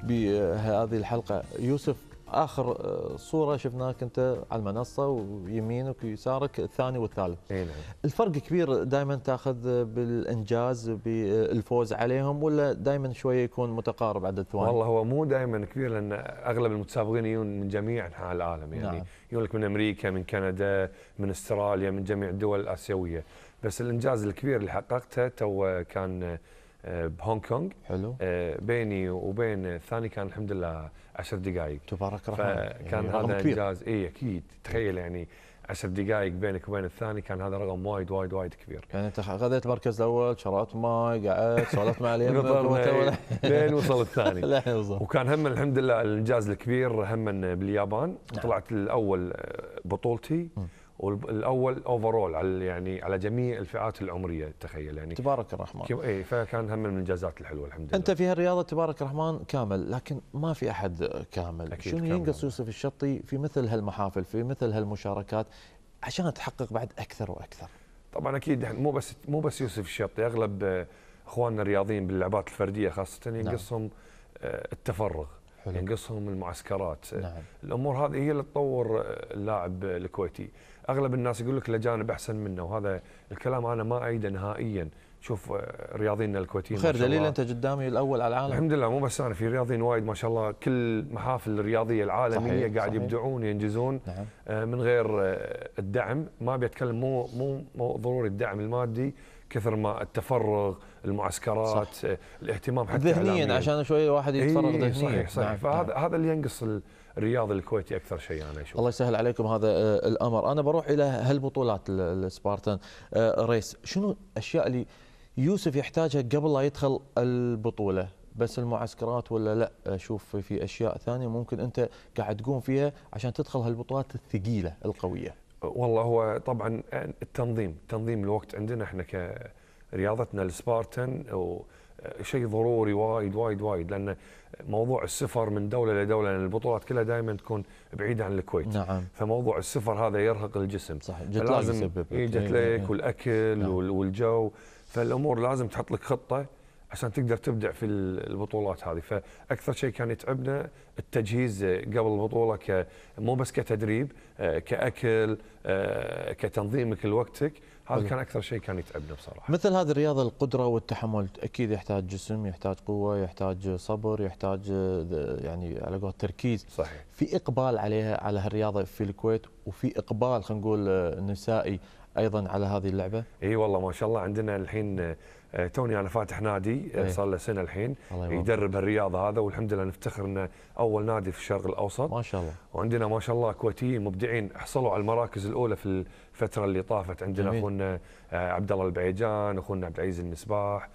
بهذه الحلقه. يوسف اخر صوره شفناك انت على المنصه ويمينك ويسارك الثاني والثالث. اي نعم. الفرق كبير دائما تاخذ بالانجاز بالفوز عليهم ولا دائما شويه يكون متقارب عدد الثواني؟ والله هو مو دائما كبير لان اغلب المتسابقين يجون من جميع انحاء العالم، يعني نعم. يجون لك من امريكا، من كندا، من استراليا، من جميع الدول الاسيويه. بس الانجاز الكبير اللي حققته تو كان بهونغ كونغ. حلو. بيني وبين الثاني كان الحمد لله عشر دقائق. تبارك الرحمن. فكان يعني هذا انجاز. اي اكيد. تخيل يعني عشر دقائق بينك وبين الثاني، كان هذا رقم وايد وايد وايد كبير. يعني انت خذيت المركز الاول، شربت ماي، قعدت سولفت مع اليمين لين وصل الثاني. لين وصل. وكان هم الحمد لله الانجاز الكبير هم باليابان. نعم. طلعت الاول بطولتي م. والاول اوفرول على يعني على جميع الفئات العمريه، تخيل يعني. تبارك الرحمن. اي فكان هم من الانجازات الحلوه الحمد لله. انت في هالرياضه تبارك الرحمن كامل، لكن ما في احد كامل. شنو ينقص يوسف الشطي في مثل هالمحافل، في مثل هالمشاركات عشان تحقق بعد اكثر واكثر؟ طبعا اكيد مو بس مو بس يوسف الشطي، اغلب اخواننا الرياضيين باللعبات الفرديه خاصه ينقصهم نعم. التفرغ، حلو. ينقصهم المعسكرات. نعم. الامور هذه هي اللي تطور اللاعب الكويتي. اغلب الناس يقول لك الاجانب احسن منه، وهذا الكلام انا ما ايده نهائيا. شوف رياضينا الكويتيين خير دليل انت قدامي الاول على العالم. الحمد لله. مو بس انا، في رياضيين وايد ما شاء الله، كل محافل الرياضيه العالميه صحيح. قاعد صحيح. يبدعون ينجزون. نعم. من غير الدعم، ما بيتكلم مو مو مو ضروري الدعم المادي كثر ما التفرغ، المعسكرات، صح. الاهتمام حتى ذهنيا عشان شوي الواحد يتفرغ ذهنيا. صحيح صحيح. نعم. فهذا نعم. هذا اللي ينقص الرياضي الكويتي اكثر شيء انا اشوف. الله يسهل عليكم هذا الامر. انا بروح الى هالبطولات السبارتن ريس، شنو الاشياء اللي يوسف يحتاجها قبل لا يدخل البطوله؟ بس المعسكرات ولا لا اشوف في اشياء ثانيه ممكن انت قاعد تقوم فيها عشان تدخل هالبطولات الثقيله القويه؟ والله هو طبعا التنظيم، تنظيم الوقت عندنا احنا كرياضتنا السبارتن شيء ضروري وايد وايد وايد، لان موضوع السفر من دوله لدوله، لان البطولات كلها دائما تكون بعيده عن الكويت. نعم. فموضوع السفر هذا يرهق الجسم. صح. لازم يجت لك والاكل نعم. والجو، فالامور لازم تحط لك خطه عشان تقدر تبدع في البطولات هذه. فاكثر شيء كان يتعبنا التجهيز قبل البطوله، مو بس كتدريب، كاكل، كتنظيمك لوقتك، هذا كان اكثر شيء كان يتعبنا بصراحه. مثل هذه الرياضه القدره والتحمل اكيد يحتاج جسم، يحتاج قوه، يحتاج صبر، يحتاج يعني على قول تركيز. صحيح. في اقبال عليها على هالرياضه في الكويت، وفي اقبال خلينا نقول نسائي ايضا على هذه اللعبه. اي والله ما شاء الله عندنا الحين توني انا فاتح نادي صار له سنه الحين يدرب هالرياضه هذا، والحمد لله نفتخر انه اول نادي في الشرق الاوسط ما شاء الله. وعندنا ما شاء الله كويتيين مبدعين حصلوا على المراكز الاولى في الفتره اللي طافت. عندنا اخونا عبد الله البعيجان، اخونا عبد العزيز النسباح،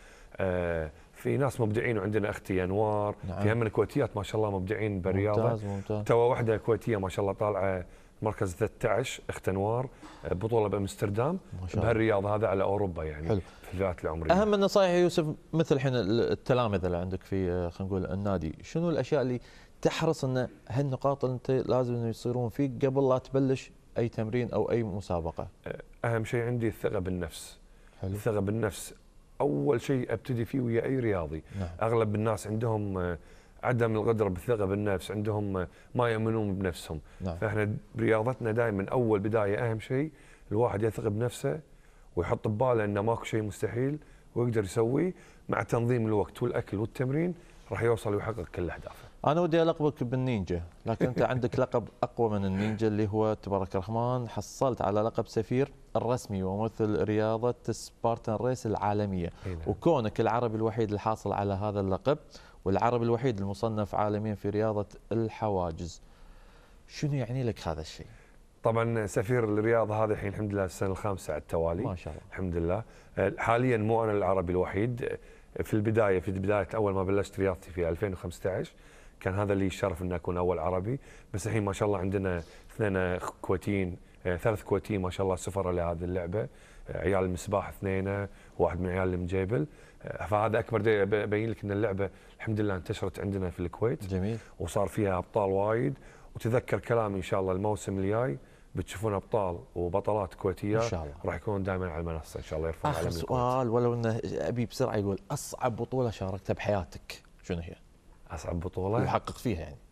في ناس مبدعين، وعندنا اختي انوار. نعم. في هم كويتيات ما شاء الله مبدعين بالرياضه. ممتاز ممتاز. تو واحده كويتيه ما شاء الله طالعه مركز ثلاثة عشر اخت انوار، بطوله بامستردام بهالرياضه هذا على اوروبا يعني. حلو. في الفئات العمريه. اهم النصائح يوسف مثل الحين التلامذه اللي عندك في خلينا نقول النادي، شنو الاشياء اللي تحرص ان هالنقاط اللي انت لازم يصيرون فيك قبل لا تبلش اي تمرين او اي مسابقه؟ اهم شيء عندي الثقه بالنفس. حلو. الثقه بالنفس اول شيء ابتدي فيه ويا اي رياضي. نعم. اغلب الناس عندهم عدم القدره بالثقه بالنفس، عندهم ما يؤمنون بنفسهم. نعم. فاحنا برياضتنا دائما اول بدايه اهم شيء الواحد يثق بنفسه ويحط بباله انه ماكو شيء مستحيل ويقدر يسويه، مع تنظيم الوقت والاكل والتمرين راح يوصل ويحقق كل اهدافه. انا ودي القبك بالنينجا، لكن انت عندك لقب اقوى من النينجا اللي هو تبارك الرحمن، حصلت على لقب سفير الرسمي وممثل رياضه سبارتان ريس العالميه. نعم. وكونك العربي الوحيد الحاصل على هذا اللقب، والعربي الوحيد المصنف عالميا في رياضه الحواجز، شنو يعني لك هذا الشيء؟ طبعا سفير الرياضه هذه الحين الحمد لله السنه الخامسه على التوالي. ما شاء الله. الحمد لله. حاليا مو انا العربي الوحيد، في البدايه في بدايه اول ما بلشت رياضتي في ألفين وخمسة عشر كان هذا اللي الشرف ان اكون اول عربي، بس الحين ما شاء الله عندنا اثنين كويتيين، ثلاث كويتيين ما شاء الله سفراء لهذه اللعبه، عيال المسباح اثنين، واحد من عيال المجيبل. فهذا اكبر دليل ابين لك ان اللعبه الحمد لله انتشرت عندنا في الكويت. جميل. وصار فيها ابطال وايد، وتذكر كلامي ان شاء الله الموسم الجاي بتشوفون ابطال وبطلات كويتيات ان شاء الله راح يكونون دائما على المنصه ان شاء الله يرفعون علم الكويت. اخر سؤال ولو انه ابي بسرعه، يقول اصعب بطوله شاركتها بحياتك شنو هي؟ اصعب بطوله؟ وحقق فيها يعني.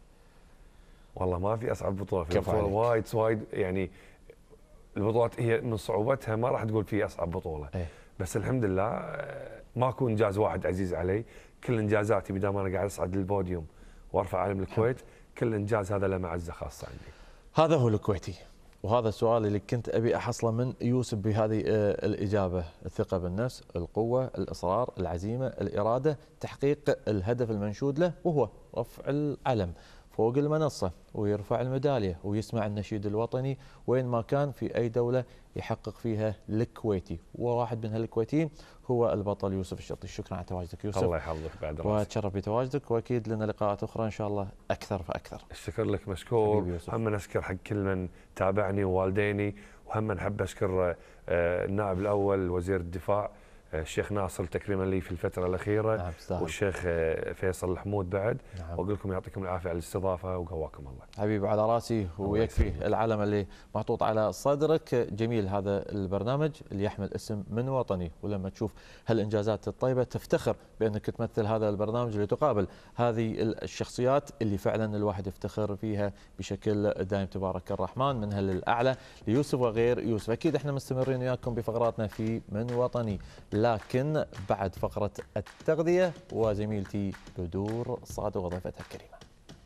والله ما في اصعب بطوله، في بطوله وايد وايد يعني البطولات هي من صعوبتها ما راح تقول في اصعب بطوله. ايه؟ بس الحمد لله ماكو انجاز واحد عزيز علي، كل انجازاتي بدام انا قاعد اصعد للبوديوم وارفع علم الكويت كل انجاز هذا له معزه خاصه عندي. هذا هو الكويتي، وهذا السؤال اللي كنت ابي احصله من يوسف بهذه الاجابه، الثقه بالنفس، القوه، الاصرار، العزيمه، الاراده، تحقيق الهدف المنشود له وهو رفع العلم فوق المنصه ويرفع الميداليه ويسمع النشيد الوطني وين ما كان في اي دوله يحقق فيها الكويتي، وواحد من هالكويتيين هو البطل يوسف الشطي. شكرا على تواجدك يوسف. الله يحفظك بعد راسك. واتشرف بتواجدك، واكيد لنا لقاءات اخرى ان شاء الله اكثر فاكثر. الشكر لك مشكور، هم نشكر حق كل من تابعني ووالديني، وهم نحب اشكر النائب الاول وزير الدفاع الشيخ ناصر تكريما لي في الفتره الاخيره. نعم. والشيخ فيصل الحمود بعد. نعم. واقول لكم يعطيكم العافيه على الاستضافه وقواكم الله. حبيبي على راسي، ويكفي العلم اللي محطوط على صدرك. جميل هذا البرنامج اللي يحمل اسم من وطني، ولما تشوف هالانجازات الطيبه تفتخر بانك تمثل هذا البرنامج اللي تقابل هذه الشخصيات اللي فعلا الواحد يفتخر فيها بشكل دائم. تبارك الرحمن، منها للاعلى ليوسف وغير يوسف. اكيد احنا مستمرين وياكم بفقراتنا في من وطني، لكن بعد فقرة التغذية وزميلتي بدور صادق وضيفتها الكريمة.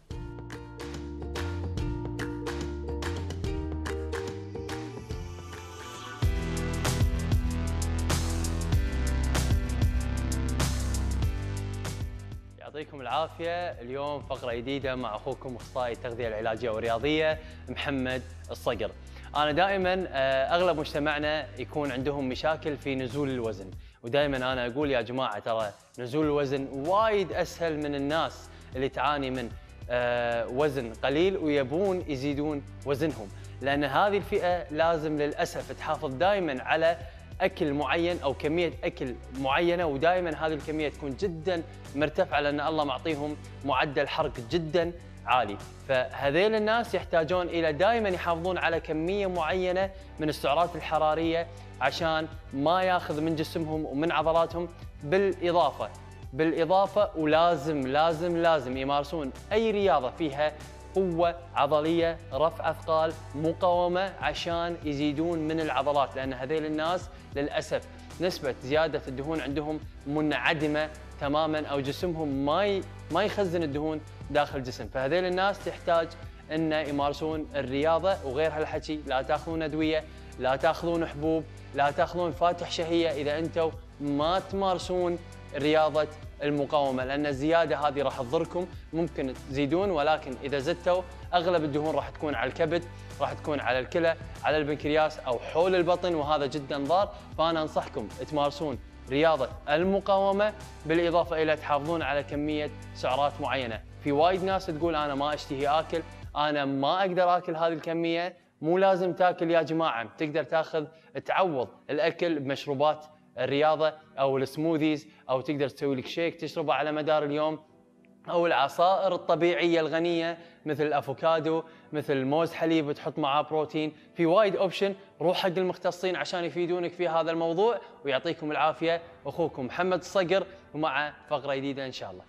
يعطيكم العافية. اليوم فقرة جديدة مع أخوكم أخصائي التغذية العلاجية والرياضية محمد الصقر. أنا دائما أغلب مجتمعنا يكون عندهم مشاكل في نزول الوزن، ودائما أنا أقول يا جماعة ترى نزول الوزن وايد أسهل من الناس اللي تعاني من وزن قليل ويبون يزيدون وزنهم، لأن هذه الفئة لازم للأسف تحافظ دائما على أكل معين أو كمية أكل معينة، ودائما هذه الكمية تكون جدا مرتفعة لأن الله معطيهم معدل حرق جدا عالي. فهذيل الناس يحتاجون إلى دائما يحافظون على كمية معينة من السعرات الحرارية عشان ما ياخذ من جسمهم ومن عضلاتهم. بالإضافة بالإضافة ولازم لازم لازم يمارسون أي رياضة فيها قوة عضلية، رفع أثقال، مقاومة، عشان يزيدون من العضلات، لأن هذيل الناس للأسف نسبة زيادة الدهون عندهم منعدمة تماما، أو جسمهم ما ما يخزن الدهون داخل الجسم. فهذيل الناس تحتاج أن يمارسون الرياضة وغير هالحكي. لا تاخذون أدوية، لا تاخذون حبوب، لا تاخذون فاتح شهية إذا أنتم ما تمارسون رياضة المقاومة، لأن الزيادة هذه راح تضركم. ممكن تزيدون، ولكن إذا زدتوا أغلب الدهون راح تكون على الكبد، راح تكون على الكلى، على البنكرياس أو حول البطن، وهذا جدا ضار. فأنا أنصحكم تمارسون رياضة المقاومة، بالإضافة إلى تحافظون على كمية سعرات معينة. في وايد ناس تقول أنا ما أشتهي آكل، أنا ما أقدر آكل هذه الكمية. مو لازم تاكل يا جماعة، تقدر تاخذ تعوض الأكل بمشروبات الرياضة أو السموذيز، أو تقدر تسوي لك شيك تشربه على مدار اليوم، أو العصائر الطبيعية الغنية مثل الأفوكادو، مثل موز حليب تحط معاه بروتين. في وايد أوبشن. روح حق المختصين عشان يفيدونك في هذا الموضوع، ويعطيكم العافية. أخوكم محمد الصقر، ومع فقرة جديدة إن شاء الله.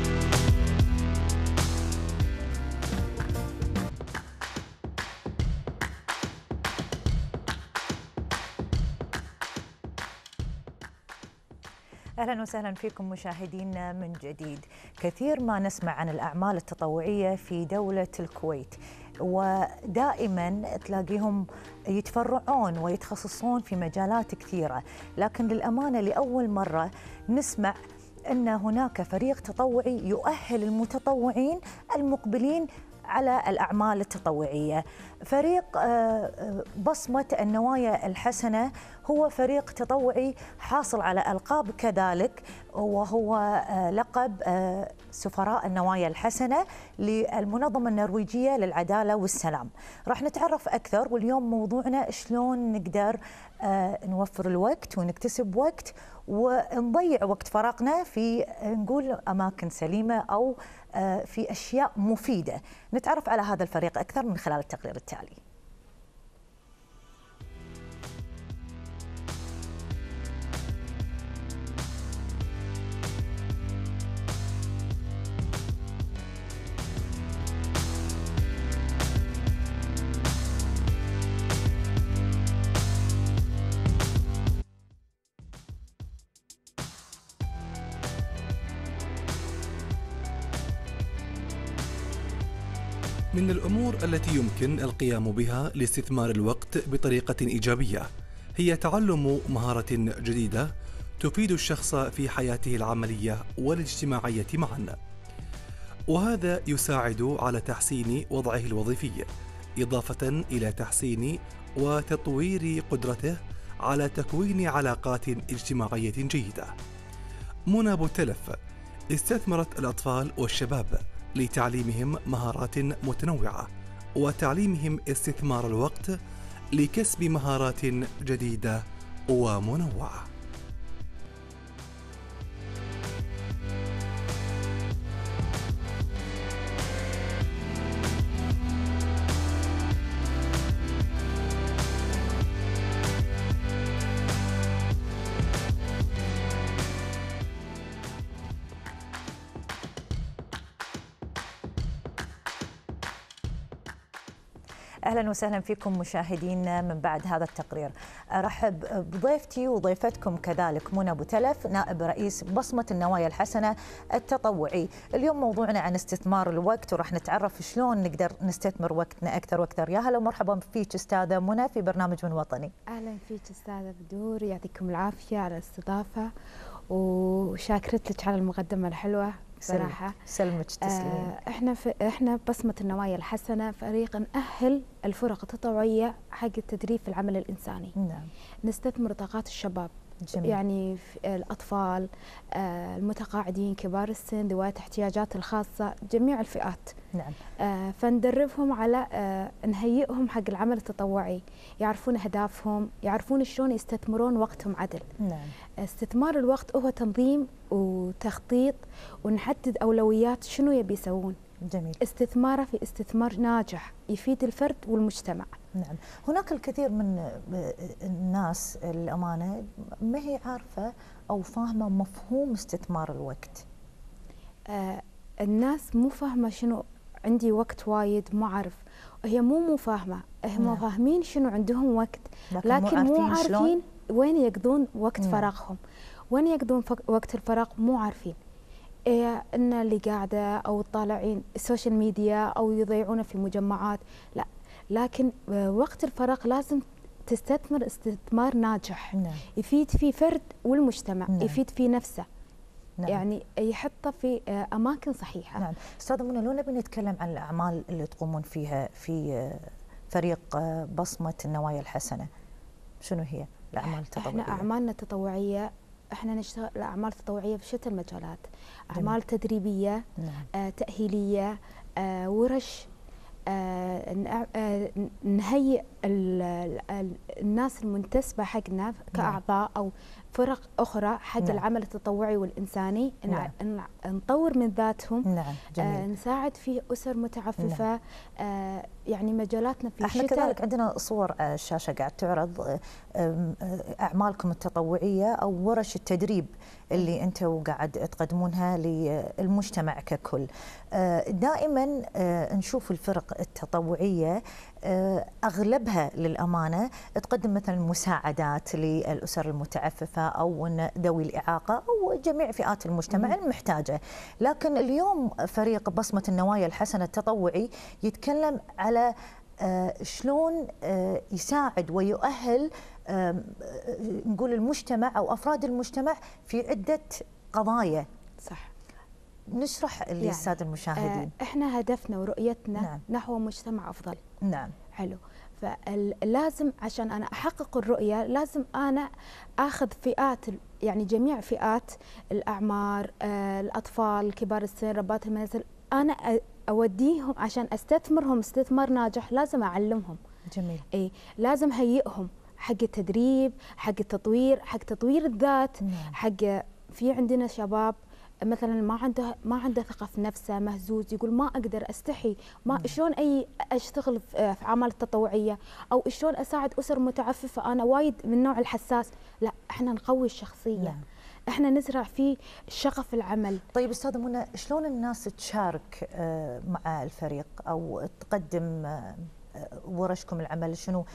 أهلا وسهلا فيكم مشاهدينا من جديد. كثير ما نسمع عن الأعمال التطوعية في دولة الكويت، ودائما تلاقيهم يتفرعون ويتخصصون في مجالات كثيرة، لكن للأمانة لأول مرة نسمع أن هناك فريق تطوعي يؤهل المتطوعين المقبلين على الأعمال التطوعية. فريق بصمة النوايا الحسنة هو فريق تطوعي حاصل على ألقاب كذلك، وهو لقب سفراء النوايا الحسنة للمنظمة النرويجية للعدالة والسلام. راح نتعرف أكثر، واليوم موضوعنا شلون نقدر نوفر الوقت ونكتسب وقت ونضيع وقت فراغنا في نقول أماكن سليمة أو في أشياء مفيدة. نتعرف على هذا الفريق أكثر من خلال التقرير التالي. من الأمور التي يمكن القيام بها لاستثمار الوقت بطريقة إيجابية هي تعلم مهارة جديدة تفيد الشخص في حياته العملية والاجتماعية معا، وهذا يساعد على تحسين وضعه الوظيفي، إضافة إلى تحسين وتطوير قدرته على تكوين علاقات اجتماعية جيدة. منى أبو تلف استثمرت الأطفال والشباب لتعليمهم مهارات متنوعة وتعليمهم استثمار الوقت لكسب مهارات جديدة ومنوعة. أهلا وسهلا فيكم مشاهدينا من بعد هذا التقرير. أرحب بضيفتي وضيفتكم كذلك منى أبو تلف، نائب رئيس بصمة النوايا الحسنة التطوعي. اليوم موضوعنا عن استثمار الوقت، وراح نتعرف شلون نقدر نستثمر وقتنا أكثر وأكثر. يا هلا ومرحبا فيك أستاذة منى في برنامج من وطني. أهلا فيك أستاذة بدور، يعطيكم العافية على الاستضافة، وشاكرت لك على المقدمة الحلوة صراحة. سلمك تسلمين. آه احنا في احنا بصمة النوايا الحسنة فريق نأهل الفرق التطوعية حق التدريب في العمل الإنساني. نعم. نستثمر طاقات الشباب. جميل. يعني الأطفال، آه المتقاعدين، كبار السن، ذوي الاحتياجات الخاصة، جميع الفئات. نعم. آه فندربهم على آه نهيئهم حق العمل التطوعي، يعرفون أهدافهم، يعرفون شلون يستثمرون وقتهم عدل. نعم. استثمار الوقت هو تنظيم وتخطيط ونحدد أولويات شنو يبي يسوون. جميل. استثماره في استثمار ناجح يفيد الفرد والمجتمع. نعم. هناك الكثير من الناس الأمانة ما هي عارفة أو فاهمة مفهوم استثمار الوقت. آه الناس مو فاهمة شنو عندي وقت وايد ما أعرف. هي مو مو فاهمة، هم نعم. فاهمين شنو عندهم وقت، لكن, لكن مو عارفين, عارفين وين يقضون وقت نعم. فراغهم، وين يقضون وقت الفراغ مو عارفين. إيه ان اللي قاعده او طالعين السوشيال ميديا او يضيعونه في مجمعات، لا، لكن وقت الفراغ لازم تستثمر استثمار ناجح نعم. يفيد فيه فرد والمجتمع نعم. يفيد فيه نفسه نعم. يعني يحطه في اماكن صحيحه. نعم. استاذه منى، لو نبي نتكلم عن الاعمال اللي تقومون فيها في فريق بصمه النوايا الحسنه، شنو هي الاعمال التطوعيه؟ احنا اعمالنا التطوعيه، احنا نشتغل اعمال تطوعيه في شتى المجالات، اعمال تدريبيه نعم. آه، تاهيليه، آه، ورش، آه، آه، نهيئ الناس المنتسبه حقنا كاعضاء او فرق اخرى حق نعم. العمل التطوعي والانساني، نعم. نطور من ذاتهم نعم. آه، نساعد في اسر متعففه نعم. آه، يعني مجالاتنا في احنا كذلك عندنا صور على الشاشه قاعد تعرض اعمالكم التطوعيه او ورش التدريب اللي انتم قاعد تقدمونها للمجتمع ككل. دائما نشوف الفرق التطوعيه اغلبها للامانه تقدم مثلا مساعدات للاسر المتعففه او ذوي الاعاقه او جميع فئات المجتمع المحتاجه، لكن اليوم فريق بصمه النوايا الحسنه التطوعي يتكلم على شلون يساعد ويؤهل نقول المجتمع او افراد المجتمع في عده قضايا. صح. نشرح للساده يعني المشاهدين. احنا هدفنا ورؤيتنا نعم. نحو مجتمع افضل. نعم. حلو. فلازم عشان انا احقق الرؤيه لازم انا اخذ فئات، يعني جميع فئات الاعمار، الاطفال، كبار السن، ربات المنازل، انا اوديهم عشان استثمرهم استثمار ناجح، لازم اعلمهم. جميل. اي لازم هيئهم حق التدريب، حق التطوير، حق تطوير الذات، نعم. حق في عندنا شباب مثلا ما عنده ما عنده ثقه في نفسه، مهزوز، يقول ما اقدر، استحي، ما نعم. شلون اي اشتغل في اعمال التطوعيه او شلون اساعد اسر متعففه، انا وايد من النوع الحساس. لا، احنا نقوي الشخصيه نعم. احنا نزرع فيه شغف العمل. طيب استاذه منى، شلون الناس تشارك مع الفريق او تقدم ورشكم العمل؟ شنو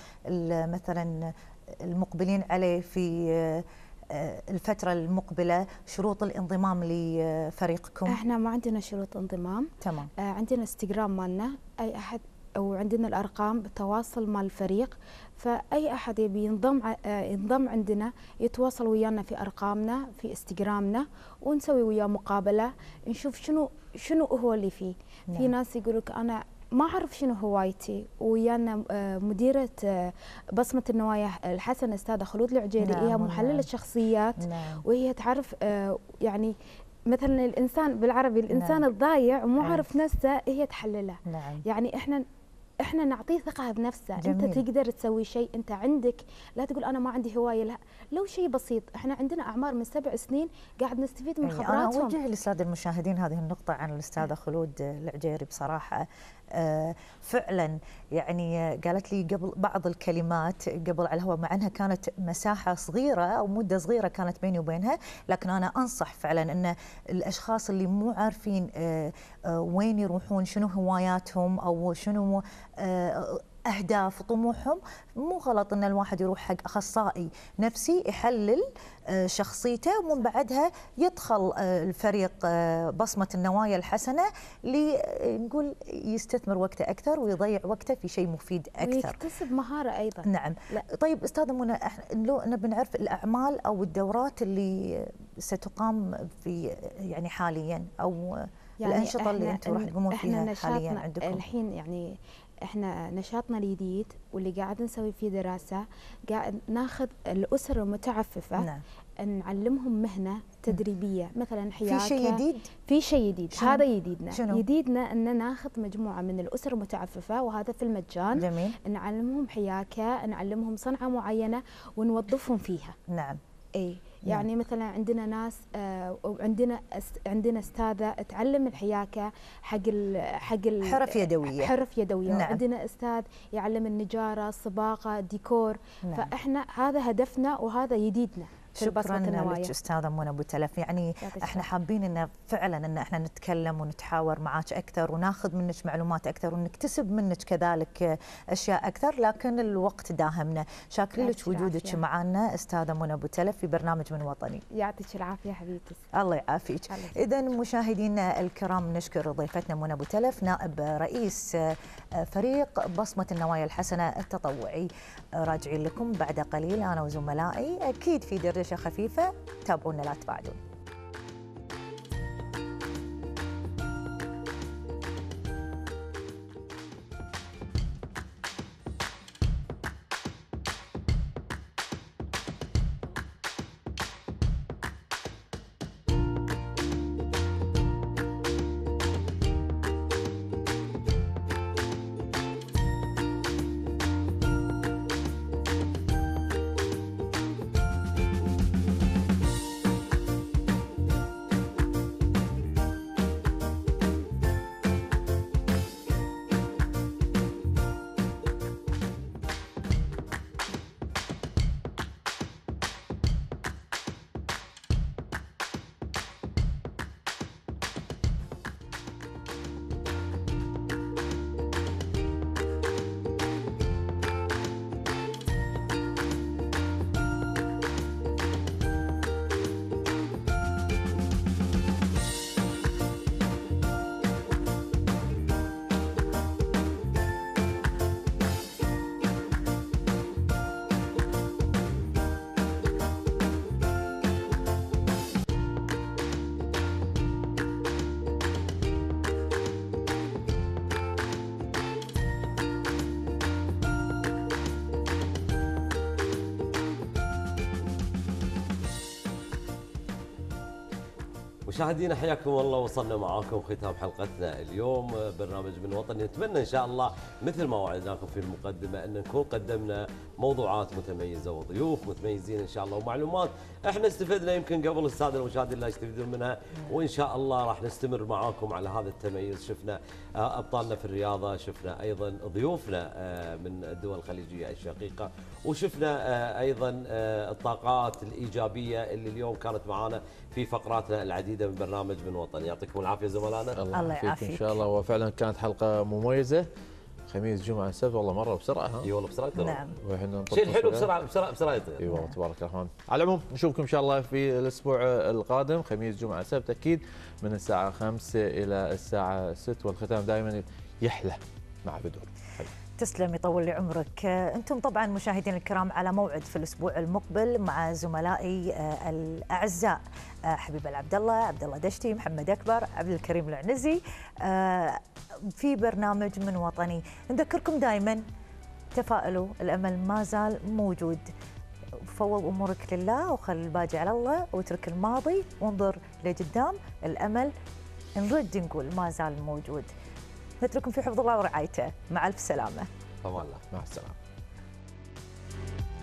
مثلا المقبلين عليه في الفترة المقبلة، شروط الانضمام لفريقكم؟ احنا ما عندنا شروط انضمام. تمام. آه عندنا انستغرام مالنا، اي احد، او عندنا الارقام بالتواصل مع الفريق، فاي احد يبي ينضم آه ينضم عندنا يتواصل ويانا في ارقامنا في انستغرامنا، ونسوي وياه مقابلة، نشوف شنو شنو هو اللي فيه. نعم. في ناس يقولك انا ما أعرف شنو هوايتي، ويانا مديرة بصمة النوايا الحسنة أستاذة خلود العجيري. نعم. هي محللة نعم. شخصيات. نعم. وهي تعرف يعني مثلا الإنسان بالعربي الإنسان نعم. الضايع ومو عارف نفسه، هي تحلله. نعم. يعني إحنا احنا نعطيه ثقه بنفسه. جميل. انت تقدر تسوي شيء، انت عندك، لا تقول انا ما عندي هوايه، لا، لو شيء بسيط. احنا عندنا اعمار من سبع سنين قاعد نستفيد من خبراتهم. انا اوجه للساده المشاهدين هذه النقطه عن الاستاذه خلود العجيري. بصراحه آه فعلا يعني قالت لي قبل بعض الكلمات قبل على الهواء، مع انها كانت مساحه صغيره او مده صغيره كانت بيني وبينها، لكن انا انصح فعلا ان الاشخاص اللي مو عارفين آه آه وين يروحون، شنو هواياتهم او شنو آه أهداف وطموحهم، مو غلط أن الواحد يروح حق أخصائي نفسي يحلل شخصيته، ومن بعدها يدخل الفريق بصمة النوايا الحسنة لنقول يستثمر وقته أكثر ويضيع وقته في شيء مفيد أكثر، ويكتسب مهارة أيضا. نعم. لا. طيب أستاذة منى، لو نبي نعرف الأعمال أو الدورات اللي ستقام في يعني حاليا، أو يعني الأنشطة اللي أنتم راح تقومون فيها حاليا عندكم الحين، يعني احنا نشاطنا الجديد واللي قاعد نسوي فيه دراسه، قاعد ناخذ الاسر المتعففه. نعم. نعلمهم مهنه تدريبيه، مثلا حياكه. في شيء جديد؟ في شيء جديد. شنو؟ هذا جديدنا. شنو؟ جديدنا ان ناخذ مجموعه من الاسر المتعففه، وهذا في المجان. جميل. نعلمهم حياكه، نعلمهم صنعه معينه ونوظفهم فيها. نعم. اي يعني نعم. مثلا عندنا ناس آه وعندنا عندنا استاذه تعلم الحياكه حق ال حق ال حرف يدويه حرف يدويه. نعم. وعندنا استاذ يعلم النجاره، الصباغه، الديكور. نعم. فاحنا هذا هدفنا وهذا جديدنا. شكرا لك استاذه منى ابو تلف. يعني احنا حابين ان فعلا ان احنا نتكلم ونتحاور معاك اكثر وناخذ منك معلومات اكثر ونكتسب منك كذلك اشياء اكثر، لكن الوقت داهمنا. شاكرين لك وجودك معنا استاذه منى ابو تلف في برنامج من وطني. يعطيك العافيه حبيبتي. الله يعافيك. اذا مشاهدينا الكرام نشكر ضيفتنا منى ابو تلف نائب رئيس فريق بصمه النوايا الحسنه التطوعي. راجعين لكم بعد قليل انا وزملائي اكيد في دردشه خفيفه، تابعونا لا تبعدون. مشاهدينا حياكم الله، وصلنا معاكم ختام حلقتنا اليوم برنامج من وطني. نتمنى ان شاء الله مثل ما وعدناكم في المقدمه ان نكون قدمنا موضوعات متميزه وضيوف متميزين ان شاء الله ومعلومات احنا استفدنا يمكن قبل الساده المشاهدين لا يستفيدون منها، وان شاء الله راح نستمر معاكم على هذا التميز. شفنا ابطالنا في الرياضه، شفنا ايضا ضيوفنا من الدول الخليجيه الشقيقه، وشفنا ايضا الطاقات الايجابيه اللي اليوم كانت معنا في فقراتنا العديده من برنامج من وطني. يعطيكم العافيه زملائنا. الله يعافيك ان شاء الله. وفعلا كانت حلقه مميزه، خميس جمعه سبت والله مره بسرعه. ها اي والله بسرعه. نعم واحنا شيء الحلو بسرعه بسرعه بسرعه يطير. اي والله تبارك الرحمن. على العموم نشوفكم ان شاء الله في الاسبوع القادم خميس جمعه سبت اكيد من الساعه خمسة الى الساعه ستة، والختام دائما يحلى مع بدور. تسلم يطول لي عمرك. انتم طبعا مشاهدينا الكرام على موعد في الاسبوع المقبل مع زملائي الاعزاء حبيب العبد الله، عبد الله دشتي، محمد اكبر، عبد الكريم العنزي في برنامج من وطني. نذكركم دائما تفائلوا، الامل ما زال موجود. فوض امورك لله وخلي الباقي على الله، واترك الماضي وانظر لقدام. الامل نرد نقول ما زال موجود. نترككم في حفظ الله ورعايته، مع الف سلامه. طبعا الله، مع السلامه.